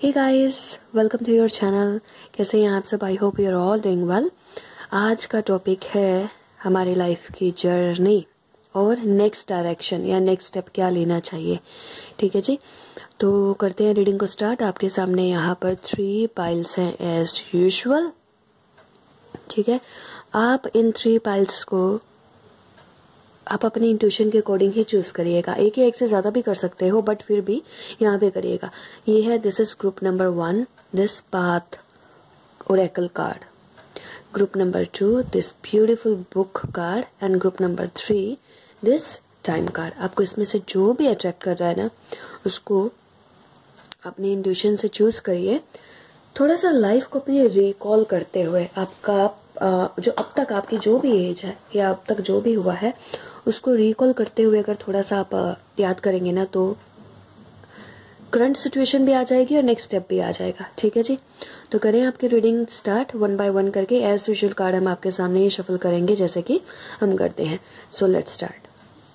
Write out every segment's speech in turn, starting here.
Hey guys, welcome to your channel. कैसे हैं आप सब? I hope you are all doing well. आज का टॉपिक है हमारी लाइफ की जर्नी और नेक्स्ट डायरेक्शन या नेक्स्ट स्टेप क्या लेना चाहिए। ठीक है जी, तो करते हैं रीडिंग को स्टार्ट। आपके सामने यहाँ पर 3 पाइल्स हैं एज यूजुअल। ठीक है, आप इन 3 पाइल्स को आप अपनी इंट्यूशन के अकॉर्डिंग ही चूज करिएगा। एक या एक से ज्यादा भी कर सकते हो, बट फिर भी यहाँ पे करिएगा। ये है, this is group number 1, this path oracle card. Group number 2, this beautiful book card. And group number 3, this time card. आपको इसमें से जो भी अट्रैक्ट कर रहा है ना, उसको अपनी इंट्यूशन से चूज करिए। थोड़ा सा लाइफ को अपनी रिकॉल करते हुए, आपका जो अब तक आपकी जो भी एज है या अब तक जो भी हुआ है उसको रिकॉल करते हुए अगर थोड़ा सा आप याद करेंगे ना, तो करंट सिचुएशन भी आ जाएगी और नेक्स्ट स्टेप भी आ जाएगा। ठीक है जी, तो करें आपकी रीडिंग स्टार्ट 1 बाय 1 करके। एज यूजुअल कार्ड हम आपके सामने ही शफल करेंगे जैसे कि हम करते हैं। So let's start.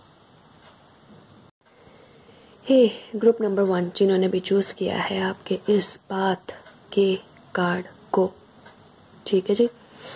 Hey group number 1 जिन्होंने भी चूज किया है आपके इस पाथ के कार्ड को, ठीक है जी।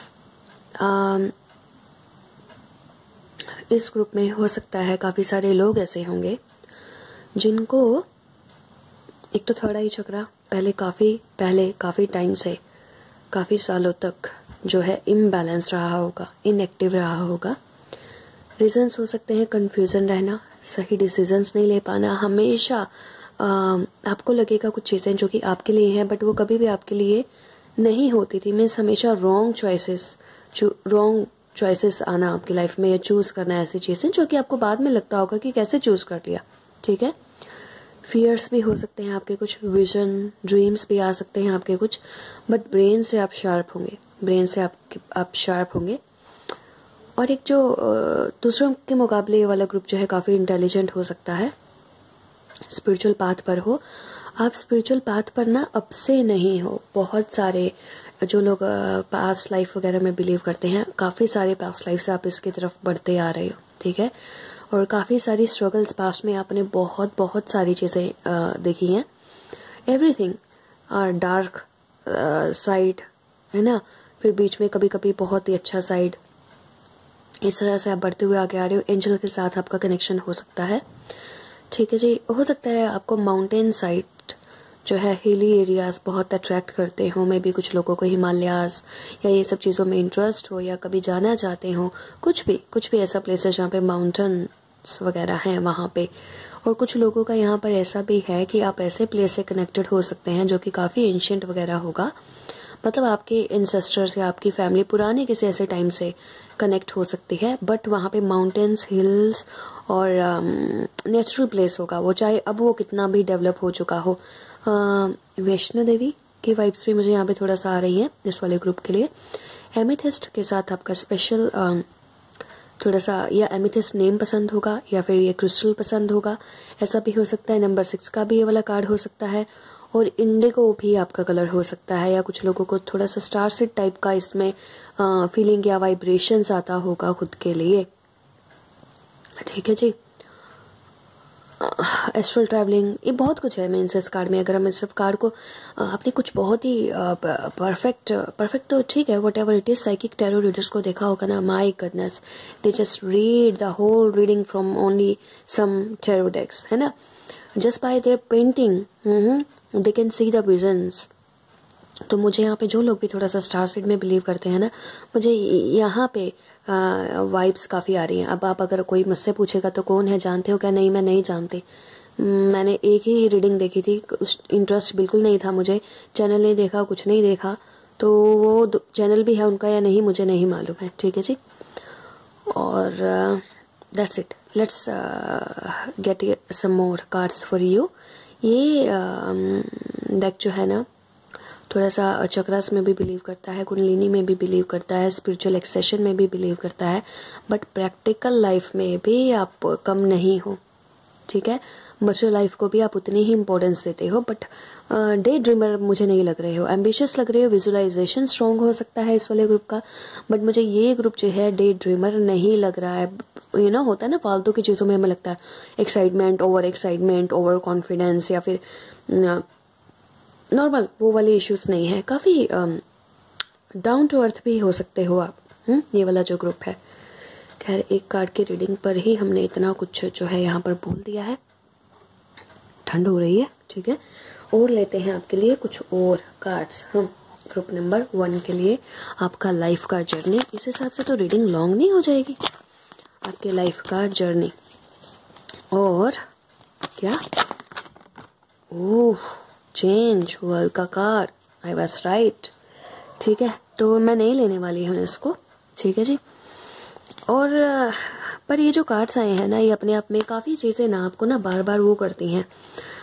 इस ग्रुप में हो सकता है काफी सारे लोग ऐसे होंगे जिनको एक तो थोड़ा ही चक्रा पहले काफी टाइम से, काफी सालों तक जो है इम्बैलेंस रहा होगा, इनएक्टिव रहा होगा। रीजंस हो सकते हैं कंफ्यूजन रहना, सही डिसीजंस नहीं ले पाना। हमेशा आपको लगेगा कुछ चीजें जो कि आपके लिए हैं बट वो कभी भी आपके लिए नहीं होती थी। मीन्स हमेशा रॉन्ग चॉइसेस आना आपकी लाइफ में, या चूज करना ऐसी चीजें जो कि आपको बाद में लगता होगा कि कैसे चूज कर लिया। ठीक है, फियर्स भी हो सकते हैं आपके कुछ, विजन ड्रीम्स भी आ सकते हैं आपके कुछ, बट ब्रेन से आप शार्प होंगे, ब्रेन से आप शार्प होंगे। और एक जो दूसरों के मुकाबले ये वाला ग्रुप जो है काफी इंटेलिजेंट हो सकता है। स्पिरिचुअल पाथ पर हो आप, स्पिरिचुअल पाथ पर ना अब से नहीं हो। बहुत सारे जो लोग पास्ट लाइफ वगैरह में बिलीव करते हैं, काफी सारे पास्ट लाइफ से आप इसकी तरफ बढ़ते आ रहे हो। ठीक है, और काफी सारी स्ट्रगल्स पास्ट में आपने बहुत सारी चीजें देखी हैं। एवरीथिंग डार्क साइड है ना, फिर बीच में कभी कभी बहुत ही अच्छा साइड। इस तरह से आप बढ़ते हुए आगे आ रहे हो। एंजल के साथ आपका कनेक्शन हो सकता है। ठीक है जी, हो सकता है आपको माउंटेन साइड जो है, हिली एरियाज बहुत अट्रैक्ट करते हो। मे भी कुछ लोगों को हिमालयाज या ये सब चीज़ों में इंटरेस्ट हो, या कभी जाना चाहते हो। कुछ भी ऐसा प्लेस है जहाँ पे माउंटेन्स वगैरह हैं वहाँ पे। और कुछ लोगों का यहाँ पर ऐसा भी है कि आप ऐसे प्लेस से कनेक्टेड हो सकते हैं जो कि काफ़ी एंशिएंट वगैरह होगा। मतलब आपके इंसेस्टर्स या आपकी फैमिली पुराने किसी ऐसे टाइम से कनेक्ट हो सकती है, बट वहाँ पे माउंटेन्स, हिल्स और नेचुरल प्लेस होगा वो, चाहे अब वो कितना भी डेवलप हो चुका हो। वैष्णो देवी की वाइब्स भी मुझे यहाँ पे थोड़ा सा आ रही हैं इस वाले ग्रुप के लिए। एमिथिस्ट के साथ आपका स्पेशल थोड़ा सा, या एमिथिस्ट नेम पसंद होगा या फिर ये क्रिस्टल पसंद होगा, ऐसा भी हो सकता है। नंबर 6 का भी ये वाला कार्ड हो सकता है, और इंडिगो भी आपका कलर हो सकता है। या कुछ लोगों को थोड़ा सा स्टार सीड टाइप का इसमें फीलिंग या वाइब्रेशंस आता होगा खुद के लिए। ठीक है जी, एस्ट्रल ट्रैवलिंग, ये बहुत कुछ है मीन्स इस कार्ड में। अगर हम सिर्फ कार्ड को आपने कुछ बहुत ही परफेक्ट तो ठीक है, whatever it is, psychic tarot readers को देखा होगा ना, my goodness, they just read the whole reading from only some tarot decks, है ना। Just by their painting they can see the visions. तो मुझे यहाँ पे जो लोग भी थोड़ा सा स्टार सीड में बिलीव करते हैं ना, मुझे यहाँ पे वाइब्स काफी आ रही हैं। अब आप अगर कोई मुझसे पूछेगा तो कौन है, जानते हो क्या? नहीं, मैं नहीं जानती। मैंने एक ही रीडिंग देखी थी, उस इंटरेस्ट बिल्कुल नहीं था मुझे, चैनल नहीं देखा, कुछ नहीं देखा। तो वो चैनल भी है उनका या नहीं मुझे नहीं मालूम है। ठीक है जी, और that's it. Let's get some more cards for you. ये डेक जो है ना, थोड़ा सा चक्रास में भी बिलीव करता है, कुंडलिनी में भी बिलीव करता है, स्पिरिचुअल एक्सेशन में भी बिलीव करता है, बट प्रैक्टिकल लाइफ में भी आप कम नहीं हो। ठीक है, मटेरियल लाइफ को भी आप उतनी ही इंपॉर्टेंस देते हो, बट डे ड्रीमर मुझे नहीं लग रहे हो, एम्बिशियस लग रहे हो। विजुअलाइजेशन स्ट्रॉन्ग हो सकता है इस वाले ग्रुप का, बट मुझे ये ग्रुप जो है डे ड्रीमर नहीं लग रहा है। होता है ना फालतू की चीजों में हमें लगता है एक्साइटमेंट, ओवर कॉन्फिडेंस, या फिर नॉर्मल वो वाले इश्यूज नहीं है, काफ़ी डाउन टू अर्थ भी हो सकते हो आप। ये वाला जो ग्रुप है। खैर एक कार्ड की रीडिंग पर ही हमने इतना कुछ जो है यहाँ पर बोल दिया है। ठंड हो रही है, ठीक है। और लेते हैं आपके लिए कुछ और कार्ड्स हम ग्रुप नंबर 1 के लिए, आपका लाइफ का जर्नी। इस हिसाब से तो रीडिंग लॉन्ग नहीं हो जाएगी। आपके लाइफ का जर्नी और क्या, ओह चेंज वर्ल्ड का कार्ड, आई वाज राइट, ठीक है। तो मैं नहीं लेने वाली हूँ इसको, ठीक है जी। और पर ये जो कार्ड्स आए हैं ना, ये अपने आप में काफ़ी चीज़ें ना आपको ना बार बार वो करती हैं।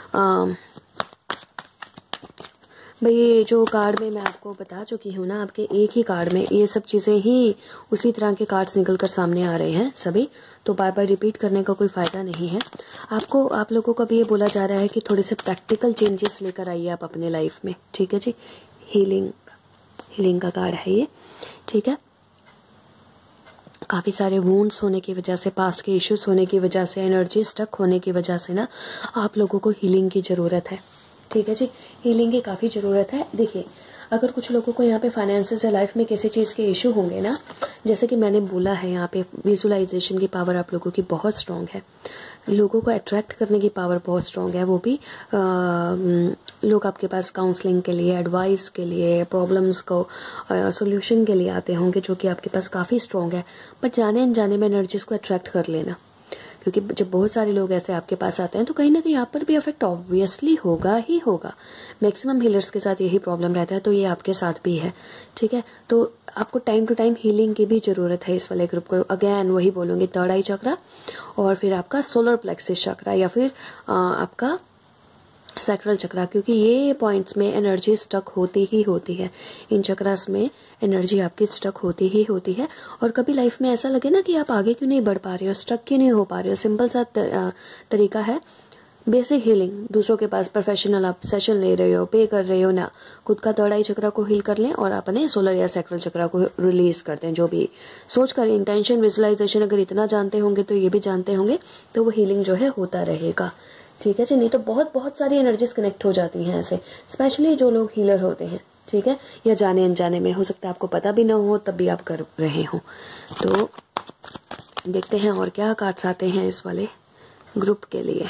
भाई ये जो कार्ड में मैं आपको बता चुकी हूँ ना, आपके एक ही कार्ड में ये सब चीज़ें ही उसी तरह के कार्ड्स निकल कर सामने आ रहे हैं सभी, तो बार बार रिपीट करने का कोई फ़ायदा नहीं है। आपको आप लोगों को भी ये बोला जा रहा है कि थोड़े से प्रैक्टिकल चेंजेस लेकर आइए आप अपने लाइफ में, ठीक है जी। हीलिंग का कार्ड है ये, ठीक है। काफ़ी सारे वुंड्स होने की वजह से, पास्ट के इश्यूज होने की वजह से, एनर्जी स्टक होने की वजह से ना आप लोगों को हीलिंग की ज़रूरत है, ठीक है जी। हीलिंग की काफ़ी ज़रूरत है। देखिए अगर कुछ लोगों को यहाँ पे फाइनेंसेस या लाइफ में किसी चीज़ के इशू होंगे ना, जैसे कि मैंने बोला है यहाँ पे विजुअलाइजेशन की पावर आप लोगों की बहुत स्ट्रांग है, लोगों को अट्रैक्ट करने की पावर बहुत स्ट्रांग है। वो भी लोग आपके पास काउंसलिंग के लिए, एडवाइस के लिए, प्रॉब्लम्स को सॉल्यूशन के लिए आते होंगे, जो कि आपके पास काफ़ी स्ट्रांग है। बट जाने अनजाने में एनर्जीज को अट्रैक्ट कर लेना, क्योंकि जब बहुत सारे लोग ऐसे आपके पास आते हैं तो कहीं ना कहीं आप पर भी इफेक्ट ऑब्वियसली होगा ही होगा। मैक्सिमम हीलर्स के साथ यही प्रॉब्लम रहता है, तो ये आपके साथ भी है, ठीक है। तो आपको टाइम टू टाइम हीलिंग की भी ज़रूरत है इस वाले ग्रुप को। अगेन वही बोलूँगी, थर्ड आई चक्रा और फिर आपका सोलर प्लेक्सिस चक्रा या फिर आपका सैक्रल चक्रा, क्योंकि ये पॉइंट्स में एनर्जी स्टक होती ही होती है। इन चक्रास में एनर्जी आपकी स्टक होती ही होती है। और कभी लाइफ में ऐसा लगे ना कि आप आगे क्यों नहीं बढ़ पा रहे हो, स्टक क्यों नहीं हो पा रहे हो, सिंपल सा तरीका है बेसिक हीलिंग। दूसरों के पास प्रोफेशनल आप सेशन ले रहे हो, पे कर रहे हो ना, खुद का थर्ड आई चक्रा को हील कर लें और अपने सोलर या सैक्रल चक्रा को रिलीज कर दें। जो भी सोच कर इंटेंशन विजुअलाइजेशन अगर इतना जानते होंगे तो ये भी जानते होंगे, तो वो हीलिंग जो है होता रहेगा, ठीक है जी। नहीं तो बहुत सारी एनर्जीज कनेक्ट हो जाती हैं ऐसे, स्पेशली जो लोग हीलर होते हैं, ठीक है। या जाने अनजाने में, हो सकता है आपको पता भी ना हो तब भी आप कर रहे हो। तो देखते हैं और क्या कार्ड्स आते हैं इस वाले ग्रुप के लिए।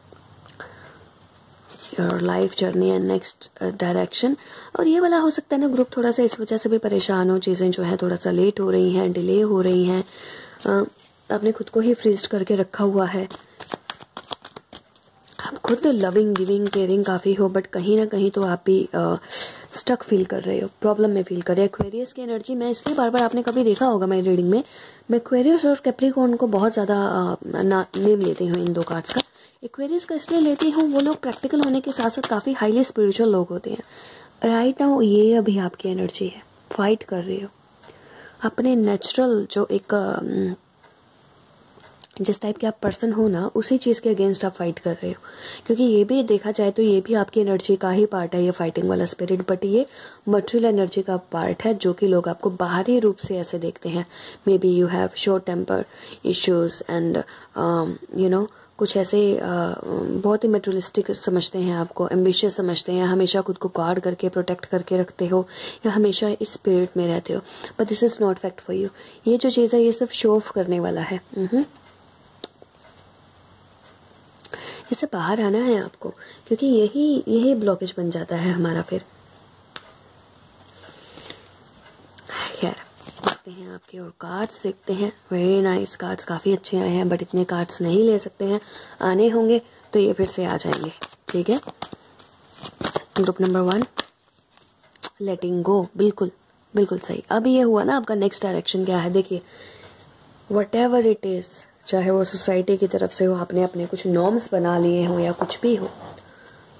Your life journey and next direction. और ये वाला हो सकता है ना ग्रुप थोड़ा सा इस वजह से भी परेशान हो, चीज़ें जो है थोड़ा सा लेट हो रही हैं, डिले हो रही हैं, आपने खुद को ही फ्रीज करके रखा हुआ है। आप खुद लविंग गिविंग केयरिंग काफ़ी हो, बट कहीं ना कहीं तो आप भी स्टक फील कर रहे हो, प्रॉब्लम में फील कर रहे हो। एक्वेरियस की एनर्जी मैं इसलिए बार बार आपने कभी देखा होगा मेरी रीडिंग में, मैं एक्वेरियस और कैप्रिकॉर्न को बहुत ज़्यादा नेम लेती हूँ इन दो कार्ड्स का। एक्वेरियस का इसलिए लेती हूँ, वो लोग प्रैक्टिकल होने के साथ साथ काफ़ी हाईली स्पिरिचुअल लोग होते हैं। राइट नाउ ये अभी आपकी एनर्जी है, फाइट कर रहे हो अपने नेचुरल जो एक जिस टाइप के आप पर्सन हो ना, उसी चीज़ के अगेंस्ट आप फाइट कर रहे हो। क्योंकि ये भी देखा जाए तो ये भी आपकी एनर्जी का ही पार्ट है, ये फाइटिंग वाला स्पिरिट, बट ये मटेरियल एनर्जी का पार्ट है, जो कि लोग आपको बाहरी रूप से ऐसे देखते हैं। Maybe you have short temper issues and you know कुछ ऐसे बहुत ही मटेरियलिस्टिक समझते हैं आपको, एम्बिशियस समझते हैं, हमेशा खुद को गार्ड करके प्रोटेक्ट करके रखते हो या हमेशा इस स्पिरिट में रहते हो। But this is not fact for you. ये जो चीज़ है ये सिर्फ शो ऑफ करने वाला है। इससे बाहर आना है आपको, क्योंकि यही ब्लॉकेज बन जाता है हमारा फिर। खैर देखते हैं आपके और कार्ड्स देखते हैं। वेरी नाइस कार्ड्स, काफ़ी अच्छे आए हैं, बट इतने कार्ड्स नहीं ले सकते हैं, आने होंगे तो ये फिर से आ जाएंगे, ठीक है। ग्रुप नंबर 1 लेटिंग गो, बिल्कुल बिल्कुल सही। अब ये हुआ ना आपका नेक्स्ट डायरेक्शन क्या है। देखिए व्हाटएवर इट इज़, चाहे वो सोसाइटी की तरफ से हो, आपने अपने कुछ नॉर्म्स बना लिए हो या कुछ भी हो,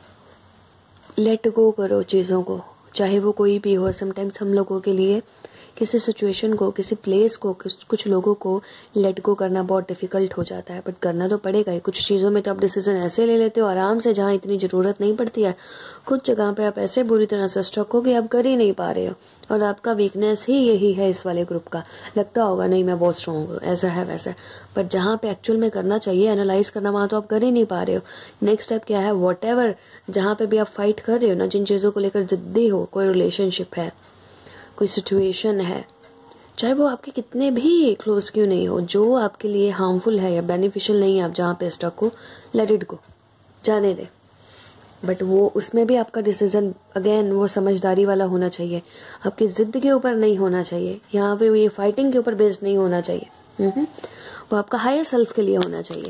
लेट गो करो चीज़ों को, चाहे वो कोई भी हो। समटाइम्स हम लोगों के लिए किसी सिचुएशन को, किसी प्लेस को, कुछ लोगों को लेट गो करना बहुत डिफिकल्ट हो जाता है, बट करना तो पड़ेगा ही। कुछ चीज़ों में तो आप डिसीजन ऐसे ले लेते हो आराम से, जहाँ इतनी ज़रूरत नहीं पड़ती है। कुछ जगह पे आप ऐसे बुरी तरह से स्ट्रक हो कि आप कर ही नहीं पा रहे हो, और आपका वीकनेस ही यही है इस वाले ग्रुप का। लगता होगा नहीं मैं बहुत स्ट्रॉन्ग हूँ, ऐसा है वैसा है, बट जहाँ पे एक्चुअल में करना चाहिए, एनालाइज करना, वहाँ तो आप कर ही नहीं पा रहे हो। नेक्स्ट स्टेप क्या है, व्हाटएवर जहाँ पे भी आप फाइट कर रहे हो ना, जिन चीज़ों को लेकर जिद्दी हो, कोई रिलेशनशिप है, कोई सिचुएशन है, चाहे वो आपके कितने भी क्लोज क्यों नहीं हो, जो आपके लिए हार्मफुल है या बेनिफिशियल नहीं है, आप जहाँ पे स्टक हो, लेट इट गो, जाने दे। बट वो उसमें भी आपका डिसीजन अगेन वो समझदारी वाला होना चाहिए, आपकी जिद के ऊपर नहीं होना चाहिए, यहाँ पे ये फाइटिंग के ऊपर बेस्ड नहीं होना चाहिए। वो आपका हायर सेल्फ के लिए होना चाहिए।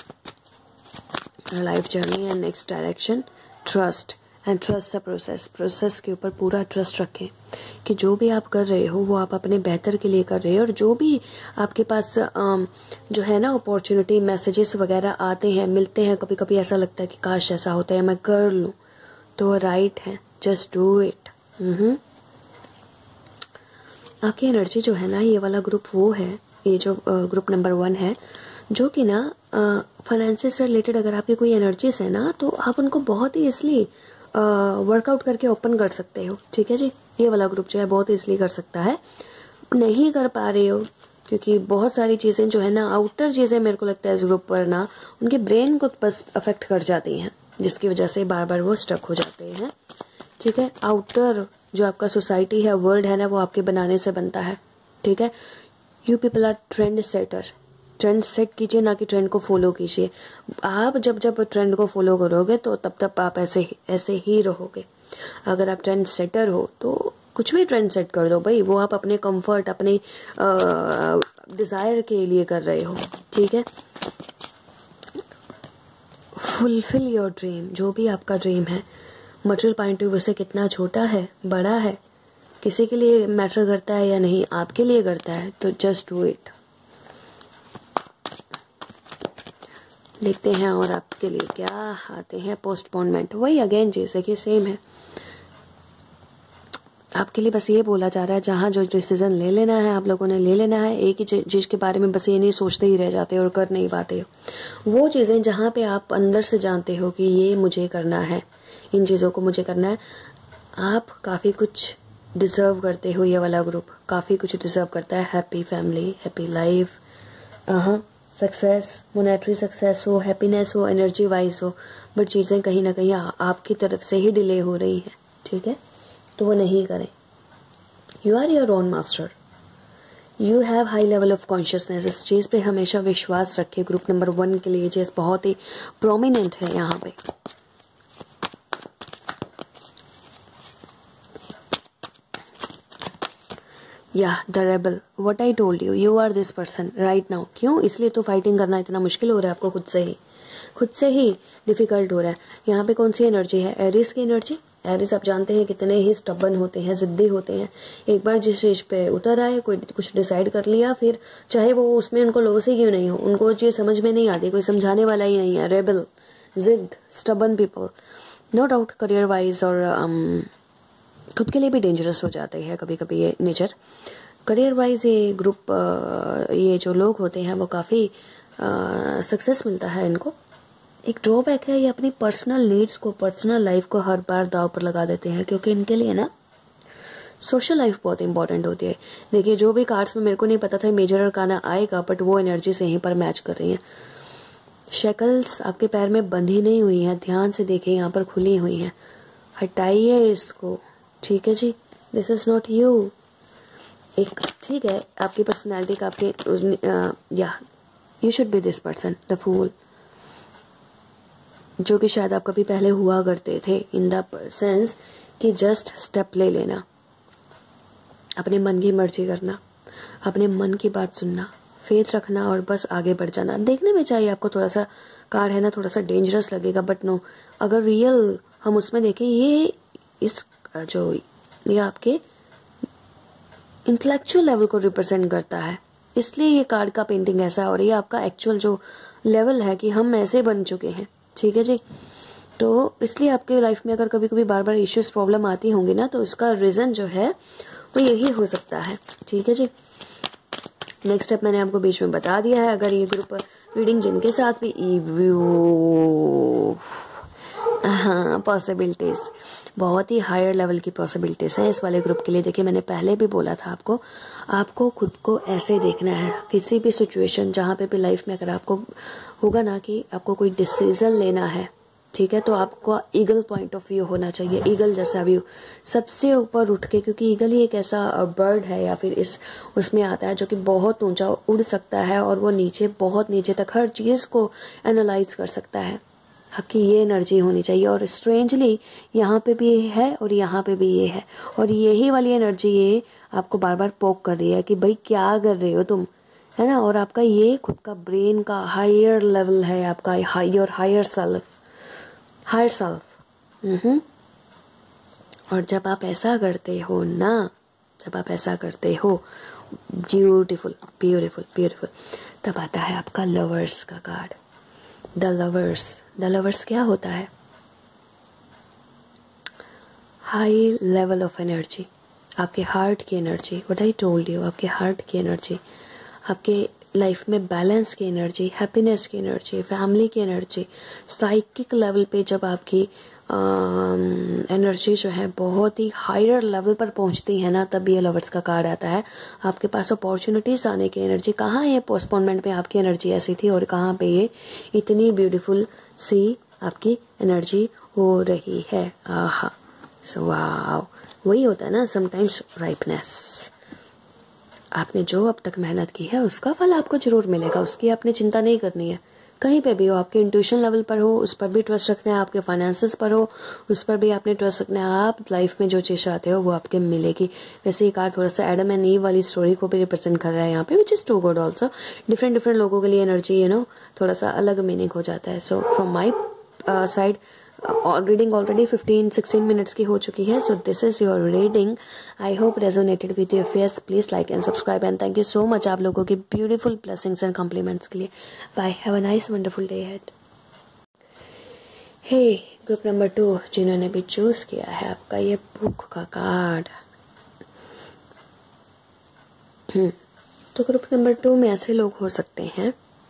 Life journey and next direction, trust and trust the process के ऊपर पूरा ट्रस्ट रखें कि जो भी आप कर रहे हो वो आप अपने बेहतर के लिए कर रहे हो, और जो भी आपके पास जो है ना अपॉर्चुनिटी, मैसेजेस वगैरह आते हैं, मिलते हैं, कभी कभी ऐसा लगता है कि काश ऐसा होता है, मैं कर लूँ, तो राइट है, जस्ट डू इट। आपकी एनर्जी जो है ना, ये वाला ग्रुप वो है, ये जो ग्रुप नंबर 1 है, जो कि ना फाइनेंसेस से रिलेटेड अगर आपकी कोई एनर्जीज है ना, तो आप उनको बहुत ही इसलिए वर्कआउट करके ओपन कर सकते हो। ठीक है जी, ये वाला ग्रुप जो है बहुत इसलिए कर सकता है। नहीं कर पा रहे हो क्योंकि बहुत सारी चीज़ें जो है ना, आउटर चीज़ें मेरे को लगता है इस ग्रुप पर ना उनके ब्रेन को बस अफेक्ट कर जाती हैं, जिसकी वजह से बार बार वो स्टक हो जाते हैं। ठीक है, आउटर जो आपका सोसाइटी है, वर्ल्ड है ना, वो आपके बनाने से बनता है। ठीक है, you people are trend setter, trend set कीजिए, ना कि ट्रेंड को फॉलो कीजिए। आप जब जब ट्रेंड को फॉलो करोगे तो तब तब आप ऐसे ही रहोगे। अगर आप ट्रेंड सेटर हो तो कुछ भी ट्रेंड सेट कर दो भाई, वो आप अपने कंफर्ट, अपने डिजायर के लिए कर रहे हो। ठीक है, फुलफिल योर ड्रीम, जो भी आपका ड्रीम है, मटेरियल पॉइंट ऑफ व्यू से कितना छोटा है, बड़ा है, किसी के लिए मैटर करता है या नहीं, आपके लिए करता है, तो जस्ट डू इट। देखते हैं और आपके लिए क्या आते हैं। पोस्टपोनमेंट, वही अगेन जैसे कि सेम है, आपके लिए बस ये बोला जा रहा है, जहाँ जो डिसीजन ले लेना है आप लोगों ने ले लेना है, एक ही चीज़ के बारे में बस ये नहीं सोचते ही रह जाते और कर नहीं पाते हो। वो चीज़ें जहाँ पे आप अंदर से जानते हो कि ये मुझे करना है, इन चीज़ों को मुझे करना है, आप काफ़ी कुछ डिजर्व करते हो। ये वाला ग्रुप काफ़ी कुछ डिजर्व करता है। Happy family, happy life, success, monetary success हो, हैप्पीनेस हो, एनर्जी वाइज हो, बट चीज़ें कहीं ना कहीं आपकी तरफ से ही डिले हो रही हैं। ठीक है, तो वो नहीं करें। You are your own master, you have high level of consciousness. इस चीज़ पे हमेशा विश्वास रखें। ग्रुप नंबर 1 के लिए चीज़ बहुत ही प्रोमिनेंट है यहाँ पे। या the rebel, what I told you, you are this person right now. क्यों? इसलिए तो फाइटिंग करना इतना मुश्किल हो रहा है आपको, खुद से ही डिफिकल्ट हो रहा है। यहाँ पे कौन सी एनर्जी है? एरिस की एनर्जी। एरिस आप जानते हैं कितने ही स्टबन होते हैं, जिद्दी होते हैं। एक बार जिस चीज पे उतर आए, कोई कुछ डिसाइड कर लिया, फिर चाहे वो उसमें उनको लॉस ही क्यों नहीं हो, उनको चीज समझ में नहीं आती, कोई समझाने वाला ही नहीं है। रेबल, जिद, stubborn people, no doubt career wise और खुद के लिए भी डेंजरस हो जाते हैं कभी कभी ये नेचर। करियर वाइज ये ग्रुप, ये जो लोग होते हैं वो काफ़ी सक्सेस मिलता है इनको। एक ड्रॉबैक है, ये अपनी पर्सनल नीड्स को, पर्सनल लाइफ को हर बार दाव पर लगा देते हैं, क्योंकि इनके लिए ना सोशल लाइफ बहुत इंपॉर्टेंट होती है। देखिए, जो भी कार्ड्स में मेरे को नहीं पता था मेजर अरकाना आएगा, बट वो एनर्जी से यहीं पर मैच कर रही है। शेकल्स आपके पैर में बंधी नहीं हुई हैं, ध्यान से देखिए, यहाँ पर खुली हुई हैं, हटाइए इसको। ठीक है जी, दिस इज नॉट यू। एक ठीक है, आपकी पर्सनैलिटी का आपके या you should be this person, the fool, जो कि शायद आप कभी पहले हुआ करते थे, इन द सेंस कि जस्ट स्टेप ले लेना, अपने मन की मर्जी करना, अपने मन की बात सुनना, फेथ रखना और बस आगे बढ़ जाना। देखने में चाहिए आपको थोड़ा सा कार्ड है ना, थोड़ा सा डेंजरस लगेगा, बट नो, अगर रियल हम उसमें देखें, ये इस जो ये आपके इंटेलेक्चुअल लेवल को रिप्रेजेंट करता है, इसलिए ये कार्ड का पेंटिंग ऐसा है, और ये आपका एक्चुअल जो लेवल है कि हम ऐसे बन चुके हैं। ठीक है जी, तो इसलिए आपके लाइफ में अगर कभी कभी बार बार इश्यूज, प्रॉब्लम आती होंगी ना, तो इसका रीजन जो है तो यही हो सकता है। ठीक है जी। नेक्स्ट स्टेप मैंने आपको बीच में बता दिया है। अगर ये ग्रुप रीडिंग जिनके साथ भी हाँ, पॉसिबिलिटीज बहुत ही हायर लेवल की पॉसिबिलिटीज है इस वाले ग्रुप के लिए। देखिए मैंने पहले भी बोला था आपको खुद को ऐसे देखना है किसी भी सिचुएशन जहाँ पे भी लाइफ में अगर आपको होगा ना कि आपको कोई डिसीजन लेना है, ठीक है, तो आपको ईगल पॉइंट ऑफ व्यू होना चाहिए, ईगल जैसा व्यू सबसे ऊपर उठ के, क्योंकि ईगल ही एक ऐसा बर्ड है या फिर उसमें आता है जो कि बहुत ऊंचा उड़ सकता है और वो नीचे बहुत नीचे तक हर चीज को एनालाइज कर सकता है। आपकी ये एनर्जी होनी चाहिए। और स्ट्रेंजली यहाँ पे भी ये है और यहाँ पे भी ये है, और यही वाली एनर्जी ये आपको बार बार पोक कर रही है कि भाई क्या कर रहे हो तुम, है ना। और आपका ये खुद का ब्रेन का हायर लेवल है, आपका हायर सेल्फ। और जब आप ऐसा करते हो ना, ब्यूटीफुल ब्यूटीफुल ब्यूटीफुल, तब आता है आपका लवर्स का कार्ड। द लवर्स क्या होता है? हाई लेवल ऑफ एनर्जी, आपके हार्ट की energy, what I told you, आपके हार्ट की एनर्जी, आपके लाइफ में बैलेंस की एनर्जी, हैप्पीनेस की एनर्जी, फैमिली की एनर्जी, साइकिक लेवल पे जब आपकी एनर्जी जो है बहुत ही हायर लेवल पर पहुंचती है ना, तब ये लवर्स का कार्ड आता है। आपके पास अपॉर्चुनिटीज आने की एनर्जी, कहाँ ये पोस्टपोनमेंट में आपकी एनर्जी ऐसी थी और कहाँ पे ये इतनी ब्यूटीफुल सी आपकी एनर्जी हो रही है। आहा, सो वाव, वही होता है ना समटाइम्स राइपनेस। आपने जो अब तक मेहनत की है उसका फल आपको जरूर मिलेगा, उसकी आपने चिंता नहीं करनी है। कहीं पे भी हो, आपके इंट्यूशन लेवल पर हो, उस पर भी ट्रस्ट रखना है, आपके फाइनेंसेस पर हो, उस पर भी आपने ट्रस्ट रखना है। आप लाइफ में जो चीज चाहते हो वो आपके मिलेगी। वैसे ये कार्ड थोड़ा सा एडम एंड ईव वाली स्टोरी को भी रिप्रेजेंट कर रहा है यहाँ पे, which is too good also. Different लोगों के लिए एनर्जी थोड़ा सा अलग मीनिंग हो जाता है। So from my side reading already 15-16 minutes की हो चुकी है। So this is your reading, I hope resonated with your face. Please like and subscribe and thank you so much आप लोगों की ब्यूटीफुल ब्लेसिंग्स एंड कॉम्प्लीमेंट्स के लिए। Bye, have a nice wonderful day ahead. Hey group number 2 जिन्होंने भी choose किया है आपका ये बुक का कार्ड, तो ग्रुप नंबर 2 में ऐसे लोग हो सकते हैं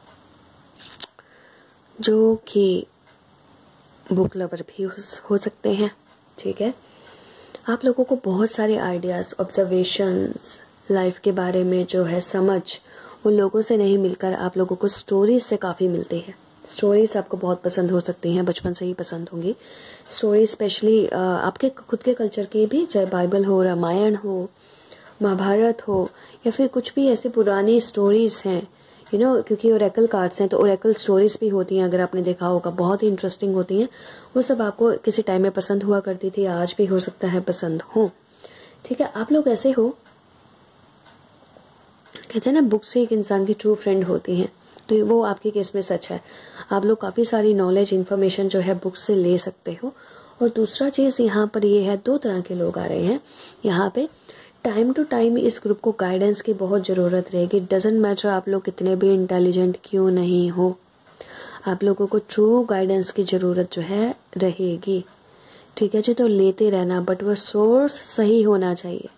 जो कि बुक लवर भी हो सकते हैं। ठीक है, आप लोगों को बहुत सारे आइडियाज, ऑब्जर्वेशंस लाइफ के बारे में जो है समझ उन लोगों से नहीं मिलकर आप लोगों को स्टोरीज से काफी मिलती है। स्टोरीज आपको बहुत पसंद हो सकती हैं, बचपन से ही पसंद होंगी स्टोरी, स्पेशली आपके खुद के कल्चर की भी, चाहे बाइबल हो, रामायण हो, महाभारत हो, या फिर कुछ भी ऐसी पुरानी स्टोरीज हैं क्योंकि ओरेकल कार्ड्स हैं तो ओरेकल स्टोरीज भी होती हैं, अगर आपने देखा होगा बहुत ही इंटरेस्टिंग होती हैं। वो सब आपको किसी टाइम में पसंद हुआ करती थी, आज भी हो सकता है पसंद हो। ठीक है, आप लोग ऐसे हो, कहते हैं ना बुक से एक इंसान की ट्रू फ्रेंड होती हैं, तो वो आपके केस में सच है। आप लोग काफी सारी नॉलेज, इन्फॉर्मेशन जो है बुक से ले सकते हो। और दूसरा चीज यहाँ पर ये है, 2 तरह के लोग आ रहे हैं यहाँ पे। टाइम टू टाइम इस ग्रुप को गाइडेंस की बहुत जरूरत रहेगी। डजंट मैटर आप लोग कितने भी इंटेलिजेंट क्यों नहीं हो, आप लोगों को ट्रू गाइडेंस की जरूरत जो है रहेगी। ठीक है जी, तो लेते रहना, बट वो सोर्स सही होना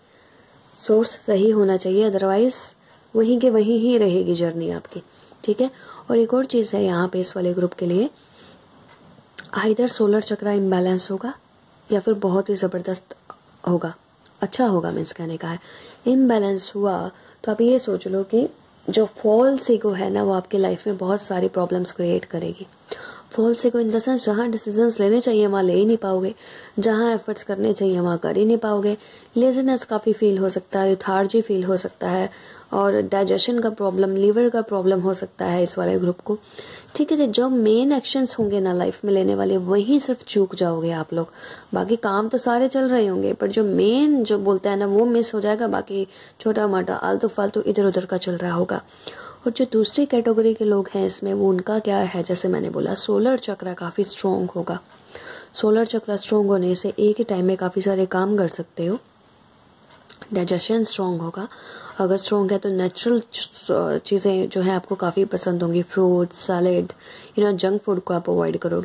चाहिए, अदरवाइज वहीं के वहीं ही रहेगी जर्नी आपकी। ठीक है, और एक और चीज है यहाँ पे इस वाले ग्रुप के लिए, आइदर सोलर चक्रा इम्बैलेंस होगा या फिर बहुत ही जबरदस्त होगा, अच्छा होगा, मीन्स कहने का है। इम्बैलेंस हुआ तो आप ये सोच लो कि जो फॉल्स ईगो है ना, वो आपके लाइफ में बहुत सारी प्रॉब्लम्स क्रिएट करेगी। False ego in the sense, जहाँ डिसीजंस लेने चाहिए वहाँ ले ही नहीं पाओगे, जहाँ एफर्ट्स करने चाहिए वहाँ कर ही नहीं पाओगे। लेजीनेस काफी फील हो सकता है, लेथार्जी फील हो सकता है, और डाइजेशन का प्रॉब्लम, लीवर का प्रॉब्लम हो सकता है इस वाले ग्रुप को। ठीक है जी, जो मेन एक्शंस होंगे ना लाइफ में लेने वाले, वही सिर्फ चूक जाओगे आप लोग। बाकी काम तो सारे चल रहे होंगे, पर जो मेन जो बोलता है ना वो मिस हो जाएगा, बाकी छोटा मोटा आलतू फालतू इधर उधर का चल रहा होगा। और जो दूसरी कैटेगरी के लोग हैं इसमें, वो उनका क्या है, जैसे मैंने बोला सोलर चक्र काफी स्ट्रोंग होगा। सोलर चक्र स्ट्रोंग होने से एक ही टाइम में काफी सारे काम कर सकते हो। डाइजेशन स्ट्रोंग होगा, अगर स्ट्रोंग है तो नेचुरल चीजें जो है आपको काफी पसंद होंगी, फ्रूट्स, सैलेड, जंक फूड को आप अवॉइड करोगे।